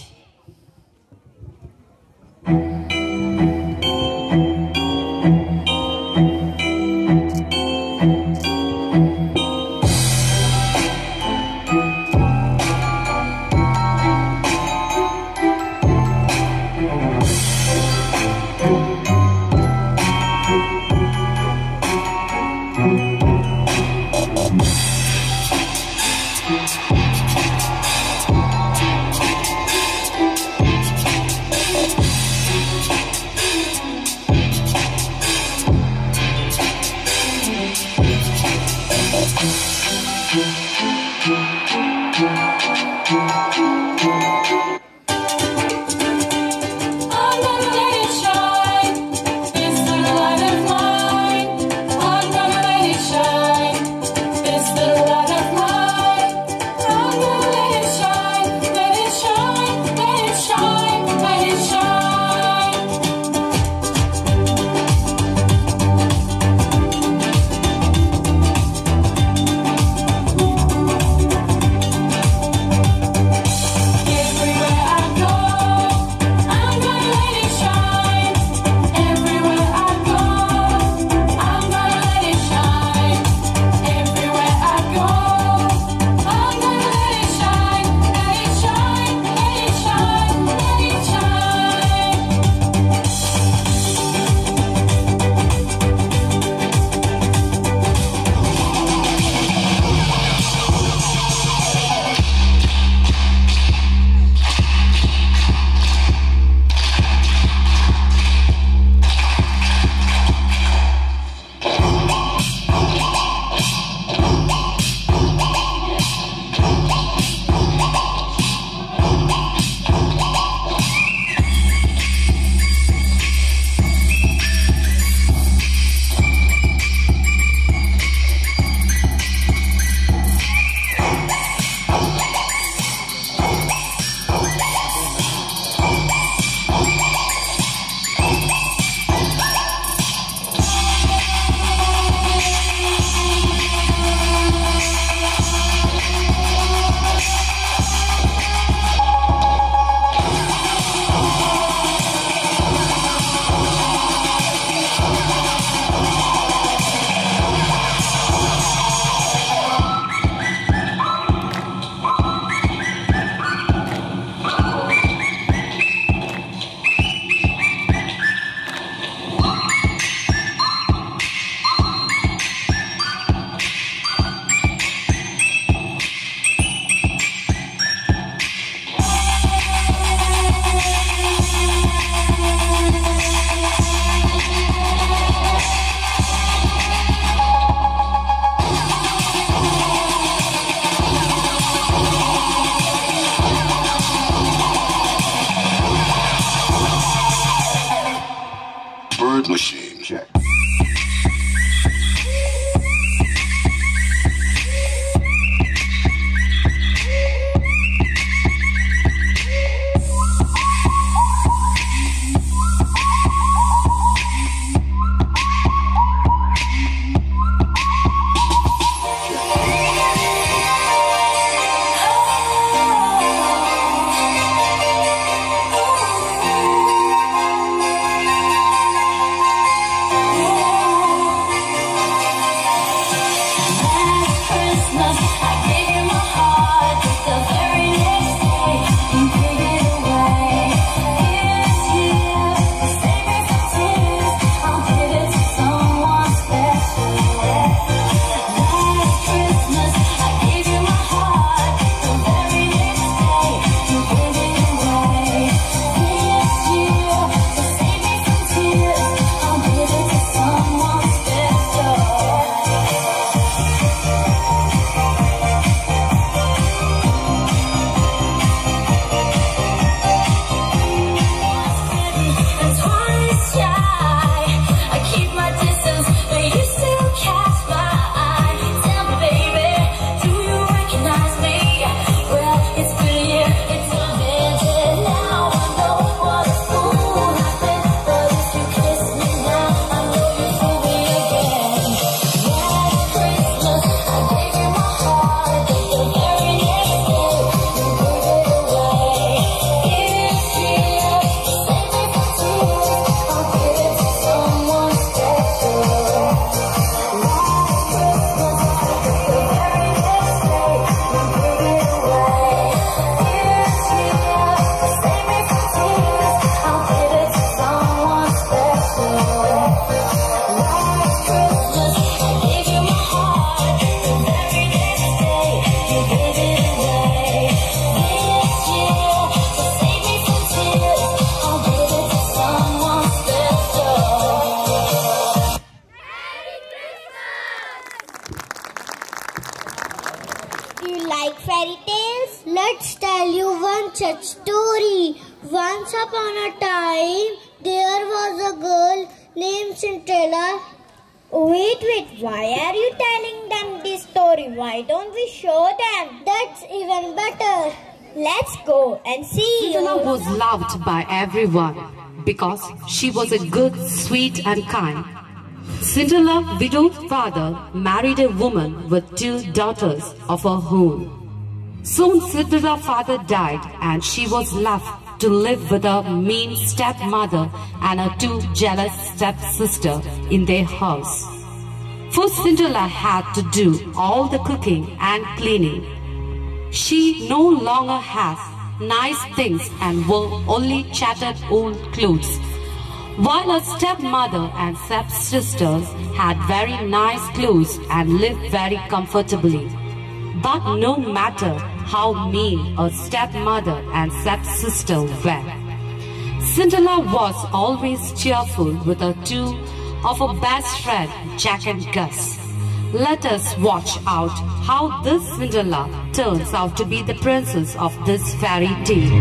story. Once upon a time, there was a girl named Cinderella. Wait, wait, why are you telling them this story? Why don't we show them? That's even better. Let's go and see.
Cinderella was loved by everyone because she was a good, sweet and kind. Cinderella's widowed father married a woman with two daughters of her own. Soon Cinderella's father died and she was left to live with her mean stepmother and her two jealous stepsisters in their house. For Cinderella had to do all the cooking and cleaning. She no longer has nice things and wore only tattered old clothes, while her stepmother and stepsisters had very nice clothes and lived very comfortably. But no matter how mean her stepmother and stepsister were, Cinderella was always cheerful with her two of her best friends, Jack and Gus. Let us watch out how this Cinderella turns out to be the princess of this fairy tale.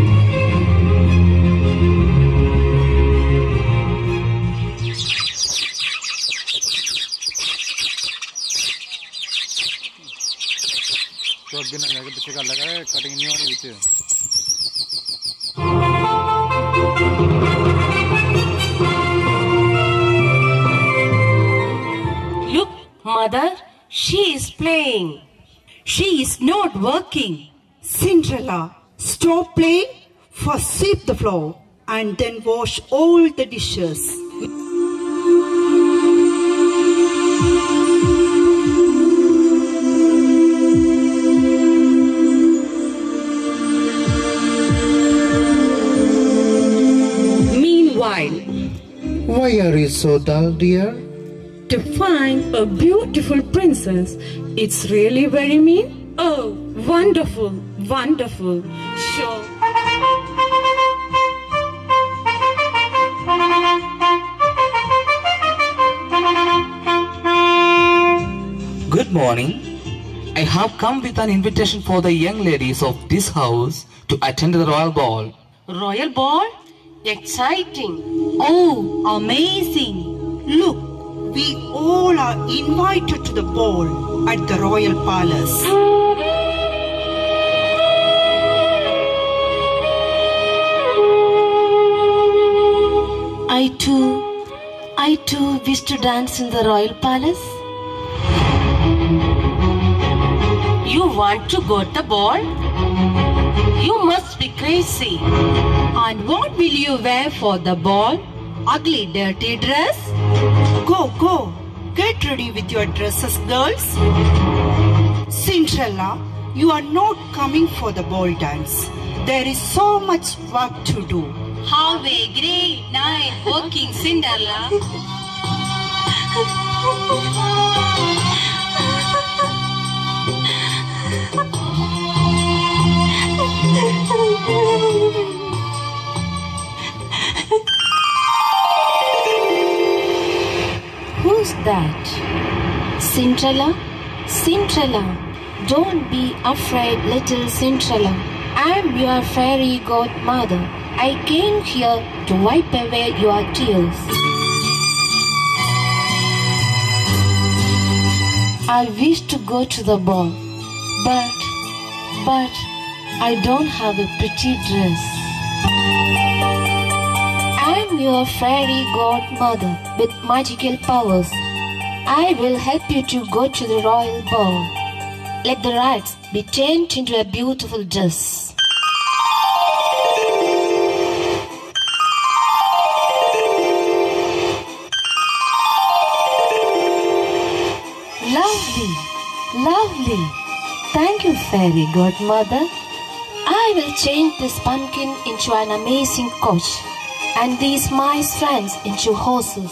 तो अगे ना जाके पीछे कर लगा है cutting नहीं होनी पीछे
Look, mother, she is playing. She is not working.
Cinderella, stop playing, first sweep the floor and then wash all the dishes.
Meanwhile,
why are you so dull, dear?
To find a beautiful princess, it's really very mean? Oh, wonderful, wonderful. Sure.
Good morning. I have come with an invitation for the young ladies of this house to attend the royal ball.
Royal ball? Exciting.
Oh, amazing. Look, we all are invited to the ball at the royal palace.
I too, I too wish to dance in the royal palace. You want to go to the ball? You must be crazy. And what will you wear for the ball? Ugly, dirty dress?
Go, go. Get ready with your dresses, girls. Cinderella, you are not coming for the ball dance. There is so much work to do.
Have a great night working, Cinderella. Who's that? Cinderella? Cinderella, don't be afraid, little Cinderella. I am your fairy godmother. I came here to wipe away your tears. I wish to go to the ball, but, but I don't have a pretty dress. I am your fairy godmother with magical powers. I will help you to go to the royal ball. Let the rags be changed into a beautiful dress. Lovely, lovely. Thank you, fairy godmother. I will change this pumpkin into an amazing coach and these mice friends into horses.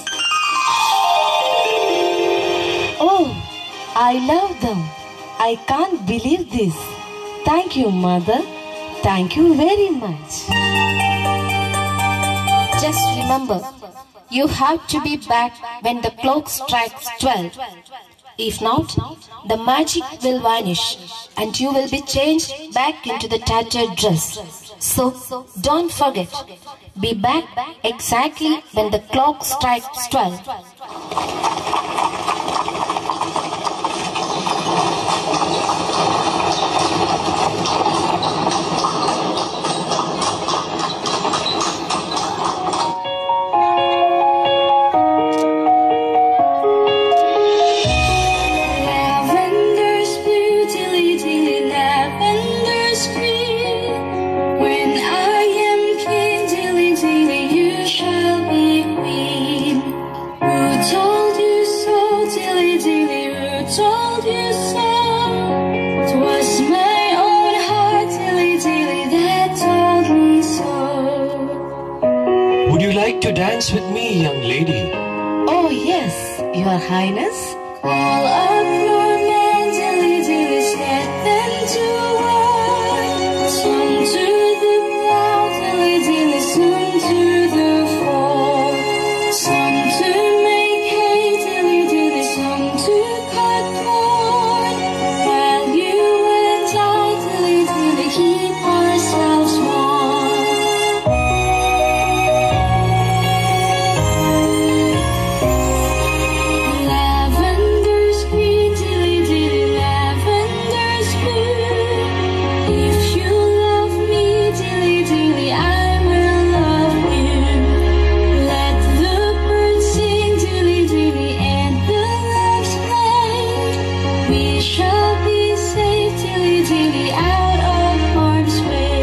Oh, I love them. I can't believe this. Thank you, mother. Thank you very much. Just remember, you have to be back when the clock strikes twelve. If not, the magic will vanish and you will be changed back into the tattered dress. So don't forget, be back exactly when the clock strikes twelve.
Lavender's blue, dilly dilly, lavender's green. When I am king, dilly dilly, you shall be queen. Who told you so, dilly dilly, who told you so? 'Twas my own heart, dilly dilly, that told me so.
Would you like to dance with me, young lady?
Oh yes, Your Highness.
All our poor men, dilly dilly, set them to work. Some to the plow, dilly dilly, some to the fall. Some to make hay, dilly dilly, some to cut corn. While you and I, dilly dilly, keep ourselves warm. Lavender's green, dilly dilly, lavender's blue. If you love me, dilly dilly, I will love you. Let the birds sing, dilly dilly, and the larks play. We shall be safe, dilly dilly, out of harm's way.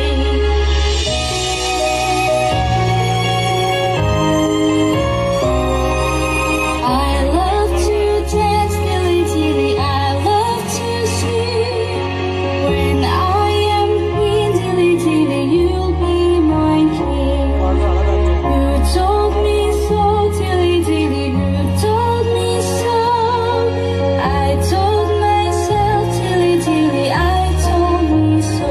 I love to dance, dilly dilly, I love to sing. When I am queen, dilly dilly, you'll be my king. You told me so, dilly dilly, you told me so. I told myself, dilly dilly, I told me so.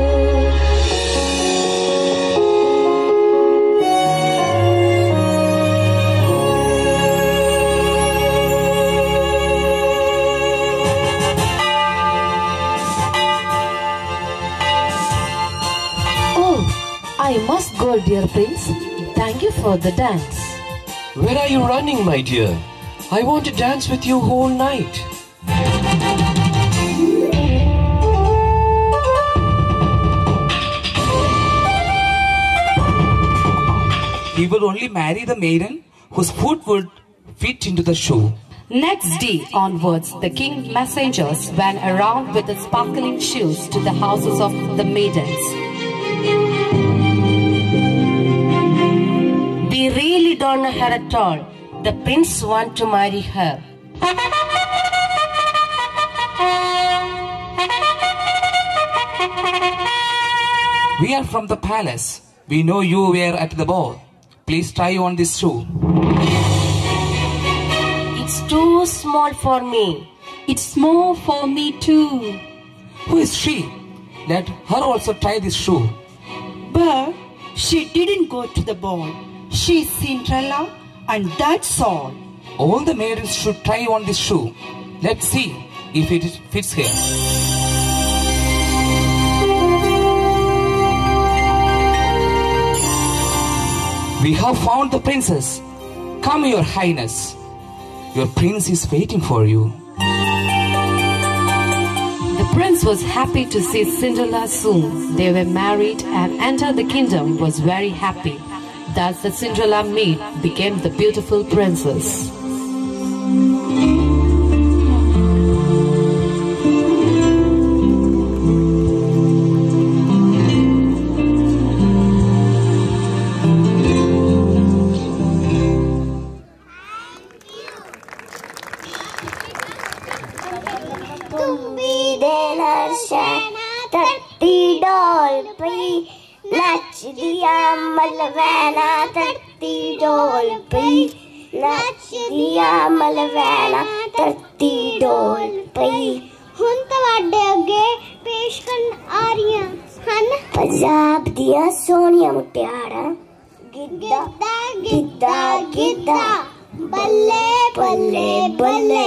Oh, I must go, dear prince. Thank you for the dance.
Where are you running, my dear? I want to dance with you whole night.
He will only marry the maiden whose foot would fit into the shoe.
Next day onwards, the king's messengers went around with the sparkling shoes to the houses of the maidens.
We really don't know her at all. The prince wants to marry her.
We are from the palace. We know you were at the ball. Please try on this shoe.
It's too small for me.
It's small for me too.
Who is she? Let her also try this shoe.
But she didn't go to the ball. She's Cinderella, and that's all.
All the maidens should try on this shoe. Let's see if it fits here. We have found the princess. Come, Your Highness. Your prince is waiting for you.
The prince was happy to see Cinderella soon. They were married and entered the kingdom was very happy. Thus the Cinderella maid became the beautiful princess.
धरती डोल पई नचदिया मलवैना धरती डोल पई नचदिया मलवैना धरती डोल पई ਹੁਣ ਤੁਹਾਡੇ ਅੱਗੇ ਪੇਸ਼ ਕਰਨ ਆ ਰਹੀਆਂ ਹਨ ਪੰਜਾਬ ਦੀਆਂ ਸੋਹਣੀਆਂ ਮੁਟਿਆਰਾਂ ਗਿੱਧਾ ਗਿੱਧਾ ਗਿੱਧਾ ਬੱਲੇ ਬੱਲੇ ਬੱਲੇ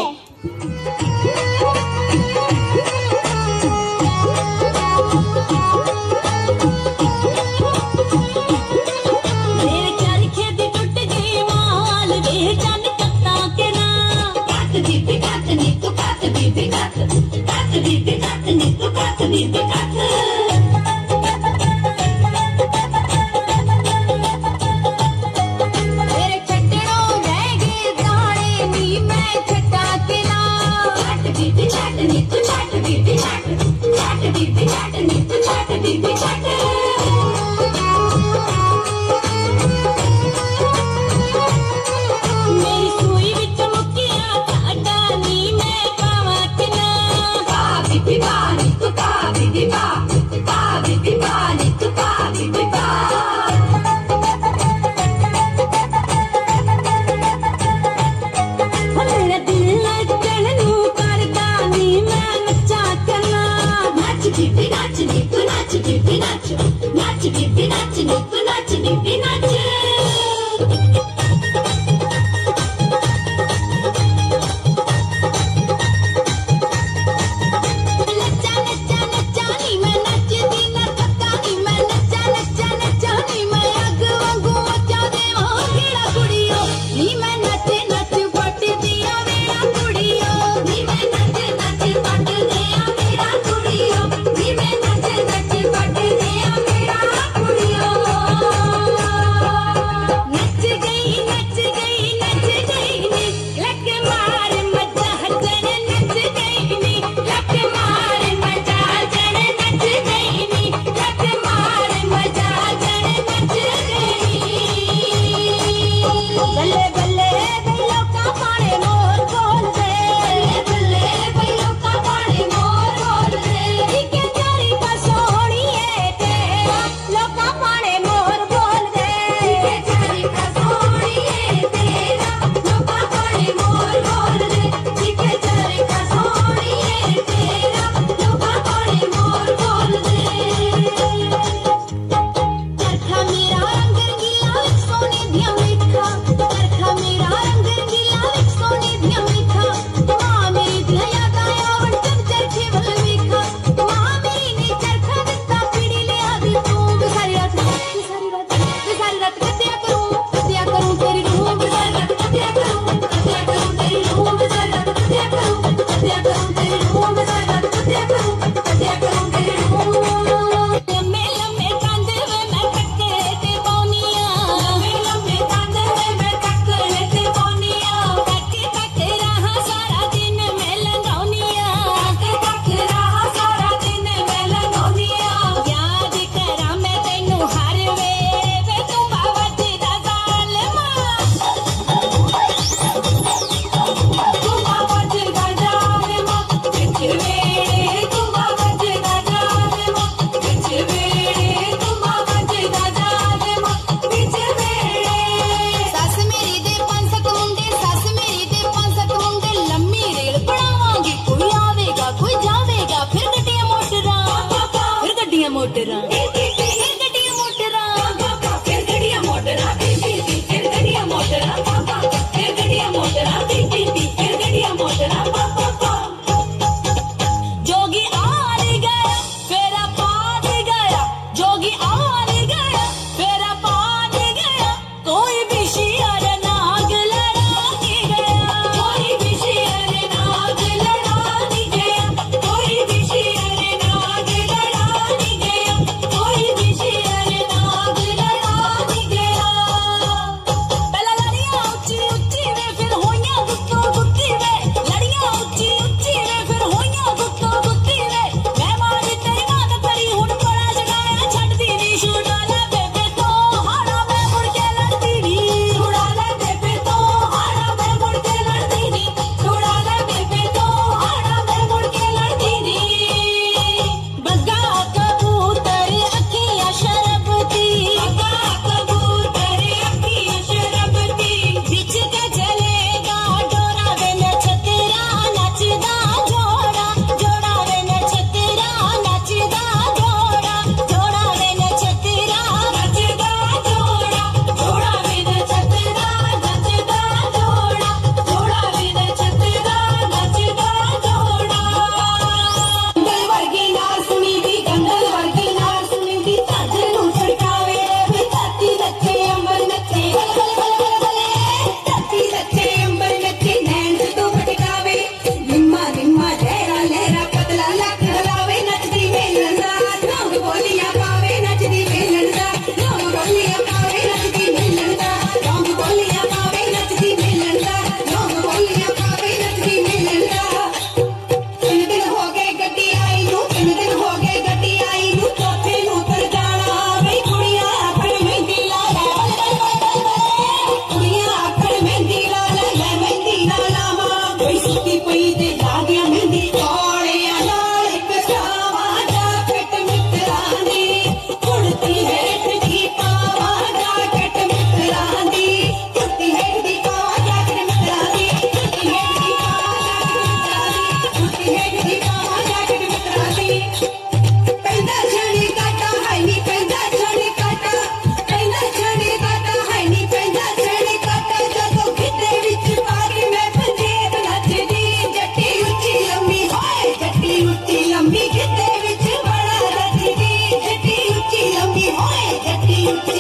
तू नाच दीदी नाच नच गई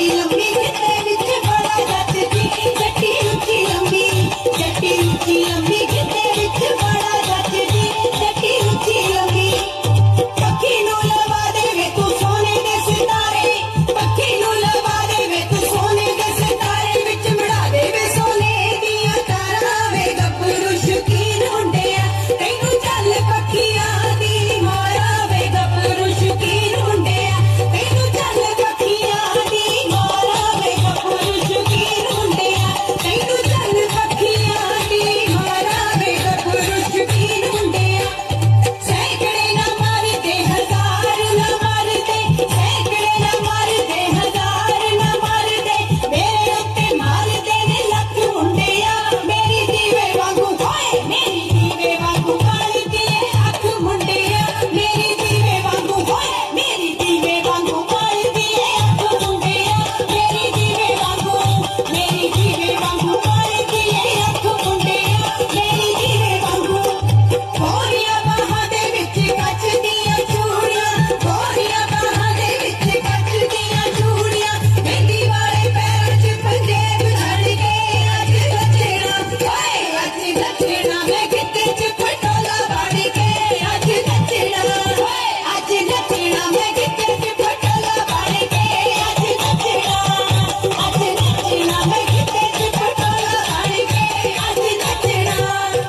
लंबी जिते विच बड़ा जचदी जट्टी उच्ची लंबी जट्टी उच्ची लंबी जिते विच बड़ा जचदी जट्टी उच्ची लंबी पक्खी नूं लवा देवे तू सोने दे सितारे पक्खी नूं लवा देवे तू सोने दे सितारे विच मड़ा देवे सोने दियां तारां वे गब्बरू शकीन हुंदिया तैनूं चल पक्खियां दी मारा वे गब्बरू शकीन हुंदिया तैनूं चल पक्खियां दी मारा वे गब्बरू शकीन हुंदिया तैनूं चल पक्खियां दी मारा वे गब्बरू शकीन हुंदिया सैकड़े ना मारदे हजार ना मारदे सैकड़े ना मारदे हजार ना मारदे मेरे उत्ते मारदे ने लख मुंडिया मेरी दीवे वांगू होए मेरी दीवे वांगू मारदी ए अख मुंडिया मेरी दीवे वांगू होए मेरी दीवे वांगू मारदी ए अख मुंडिया मेरी दीवे वांगू मेरी दीवे वांगू मारदी ए अख मुंडिया मेरी दीवे वांगू गोरिया बाहां दे विच कच दियां चूड़ियां गोरिया बाहां दे विच कच दियां चूड़ियां मेहंदी वाले पैरां च पंजेब धड़ के अज नचना ओए अज नचना मैं गिद्दे च पटोला बन के अज नचना ओए अज नचना मैं गिद्दे च पटोला बन के अज नचना अज नचना मैं गिद्दे च पटोला बन के अज नचना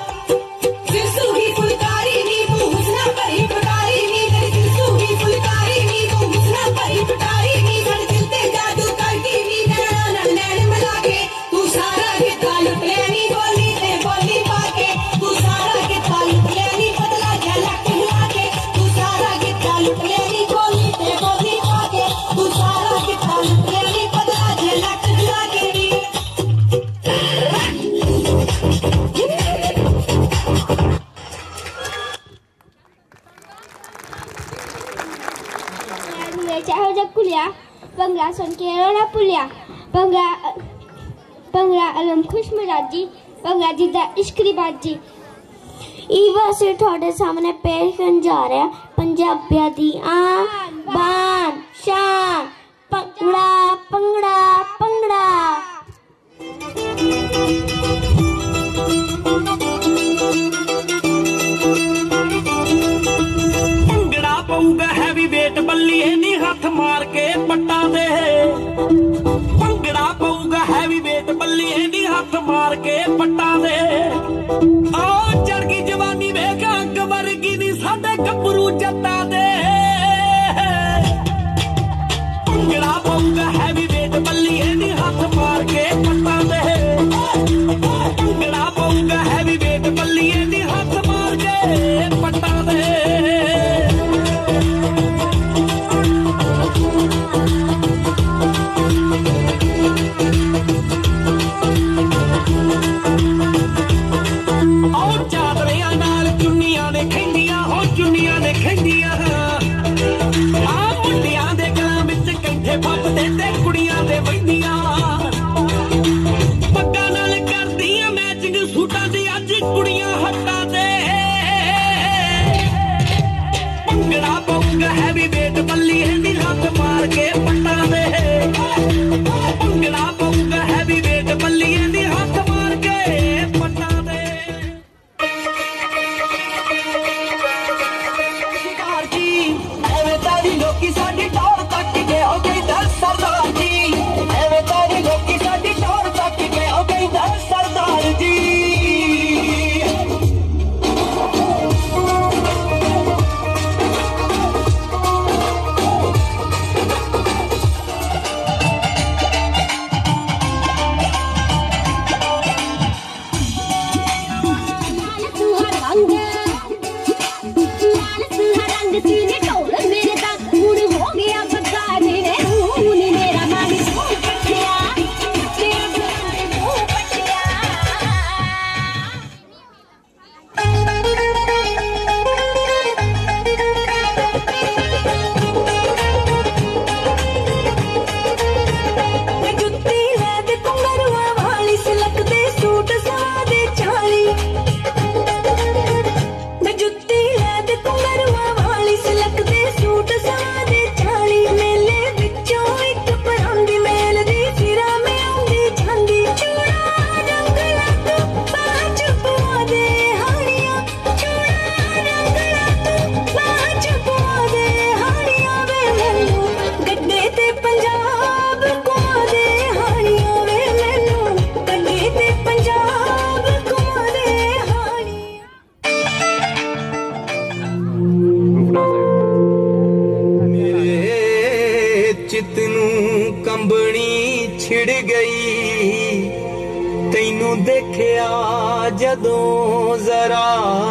सिसू ही फुलकारी नी तू हुस्ना भरी पटारी नी तेरी सिसू ही फुलकारी नी तू हुस्ना भरी पटारी नी सड़ दिल ते जादू करदी नी नैना नाल नैन मिला के तू सारा गिद्दा लुट लिया नी बोली ते बोली पाके तू सारा गिद्दा लुट लिया नी बदला जा लक हिला के तू सारा गिद्दा लुट लिया नी बोली ते बोली पाके तू सारा गिद्दा लुट लिया नी बदला जा लक हिला के
चाहे जब कुलिया पंगड़ा सुन के रोना पुलिया पंगड़ा पंगड़ा अलम खुश मिजाजी पंगड़ा जिदा इश्क दी बाजी ईवा से थोड़े सामने पेश करन जा रहा पंजाबिया दी आन बान शान पंगड़ा पंगड़ा पंगड़ा
ਭੰਗੜਾ ਪਊਗਾ ਹੈਵੀ ਵੇਟ ਬੱਲੀਏ ਨੀ ਹੱਥ ਮਾਰ ਕੇ ਪੱਟਾਂ ਦੇ ਭੰਗੜਾ ਪਊਗਾ ਹੈਵੀ ਵੇਟ ਬੱਲੀਏ ਨੀ ਹੱਥ ਮਾਰ ਕੇ ਪੱਟਾਂ ਦੇ ਆਓ ਚੜ ਗਈ ਜਵਾਨੀ ਵੇਖ ਅੱਗ ਵਰਗੀ ਨੀ ਸਾਡੇ ਗੱਭਰੂ ਜੱਟਾਂ ਦੇ ਭੰਗੜਾ ਪਊਗਾ ਹੈਵੀ ਵੇਟ ਬੱਲੀਏ ਨੀ ਹੱਥ ਮਾਰ ਕੇ ਪੱਟਾਂ ਦੇ ਭੰਗੜਾ ਪਊਗਾ ਹੈਵੀ ਵੇਟ ਬੱਲੀਏ ਨੀ ਹੱਥ ਮਾਰ ਕੇ ਪੱਟਾਂ ਦੇ ਕੰਬਣੀ ਛਿੜ ਗਈ ਤੈਨੂੰ ਦੇਖਿਆ ਜਦੋਂ ਜ਼ਰਾ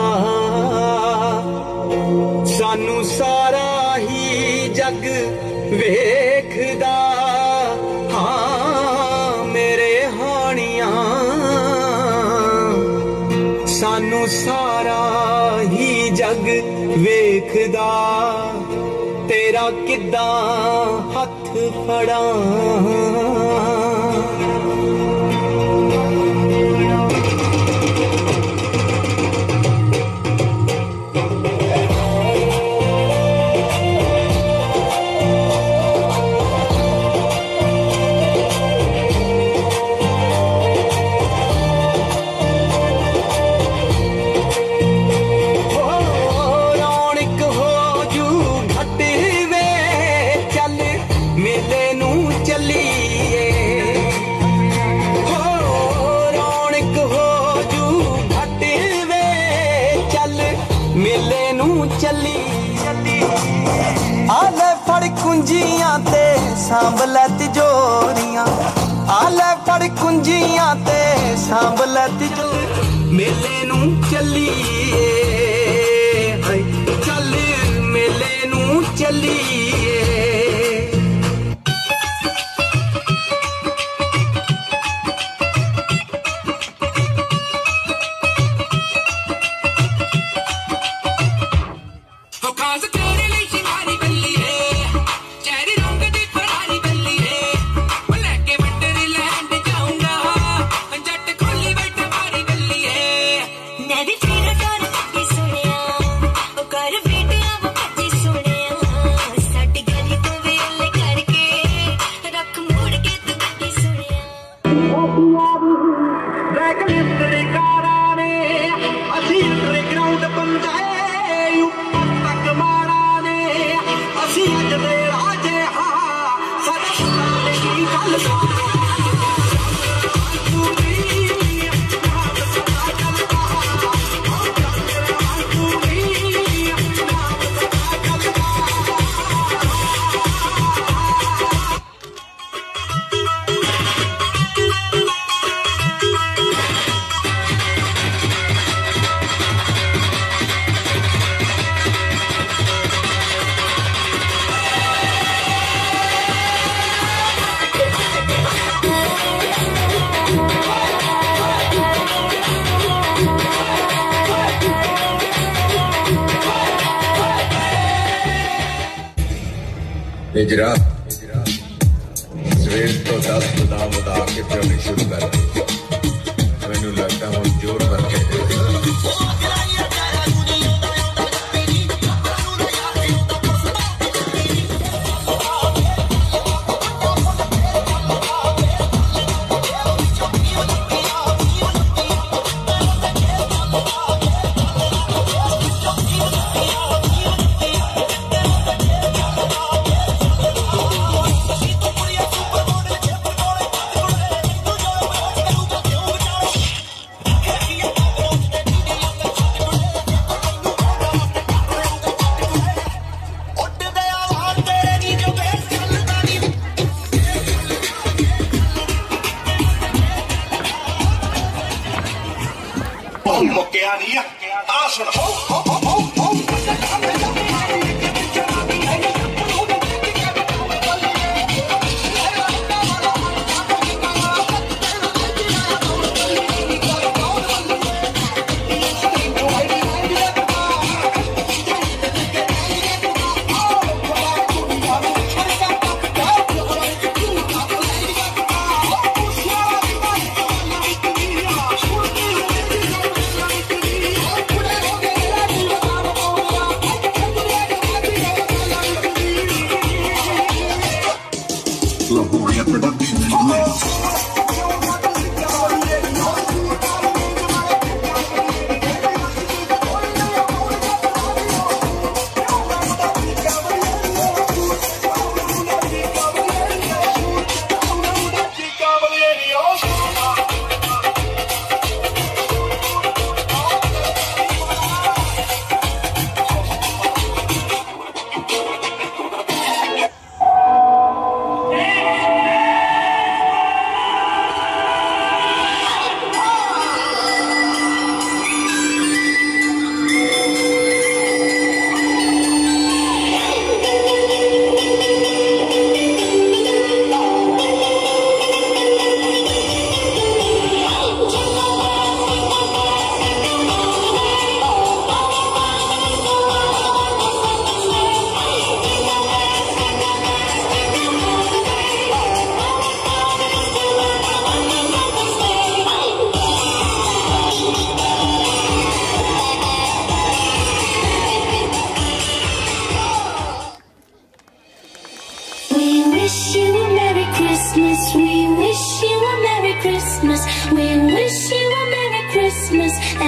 ਸਾਨੂੰ ਸਾਰਾ ਹੀ ਜਗ ਵੇਖਦਾ ਹਾਂ ਮੇਰੇ ਹਾਣੀਆਂ ਸਾਨੂੰ ਸਾਰਾ ਹੀ ਜਗ ਵੇਖਦਾ ਤੇਰਾ ਕਿੱਦਾਂ ਹੱਥ ਫੜਾਂ कुंजियां ते सांभ लै तिजोरियां आले फड़ कुंजियां ते सांभ लै तिजोरियां मेले नू चलिए चल मेले नू चलिए
निजरा सवेर तो दस बदाम उदा के पियोनी शुरू कर दी मैनू लगता हूँ जोर भर के
मुक्या नहीं आ सुन हो हो हो हो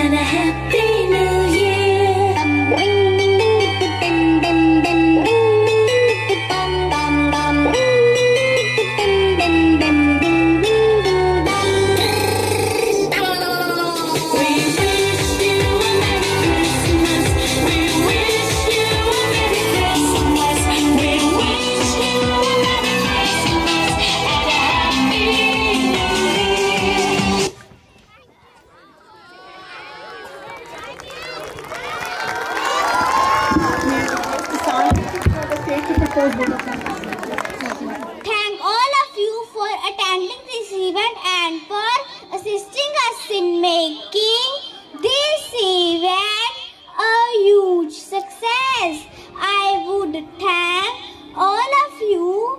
and a happy new year.
Thank all of you for attending this event and for assisting us in making this event a huge success. I would thank all of you.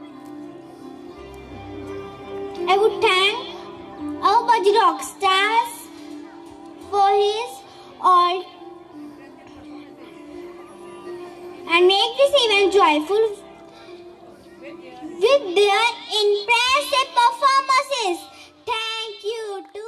I would thank our Baji Rock Stars for his all and make this event joyful with their impressive performances. Thank you to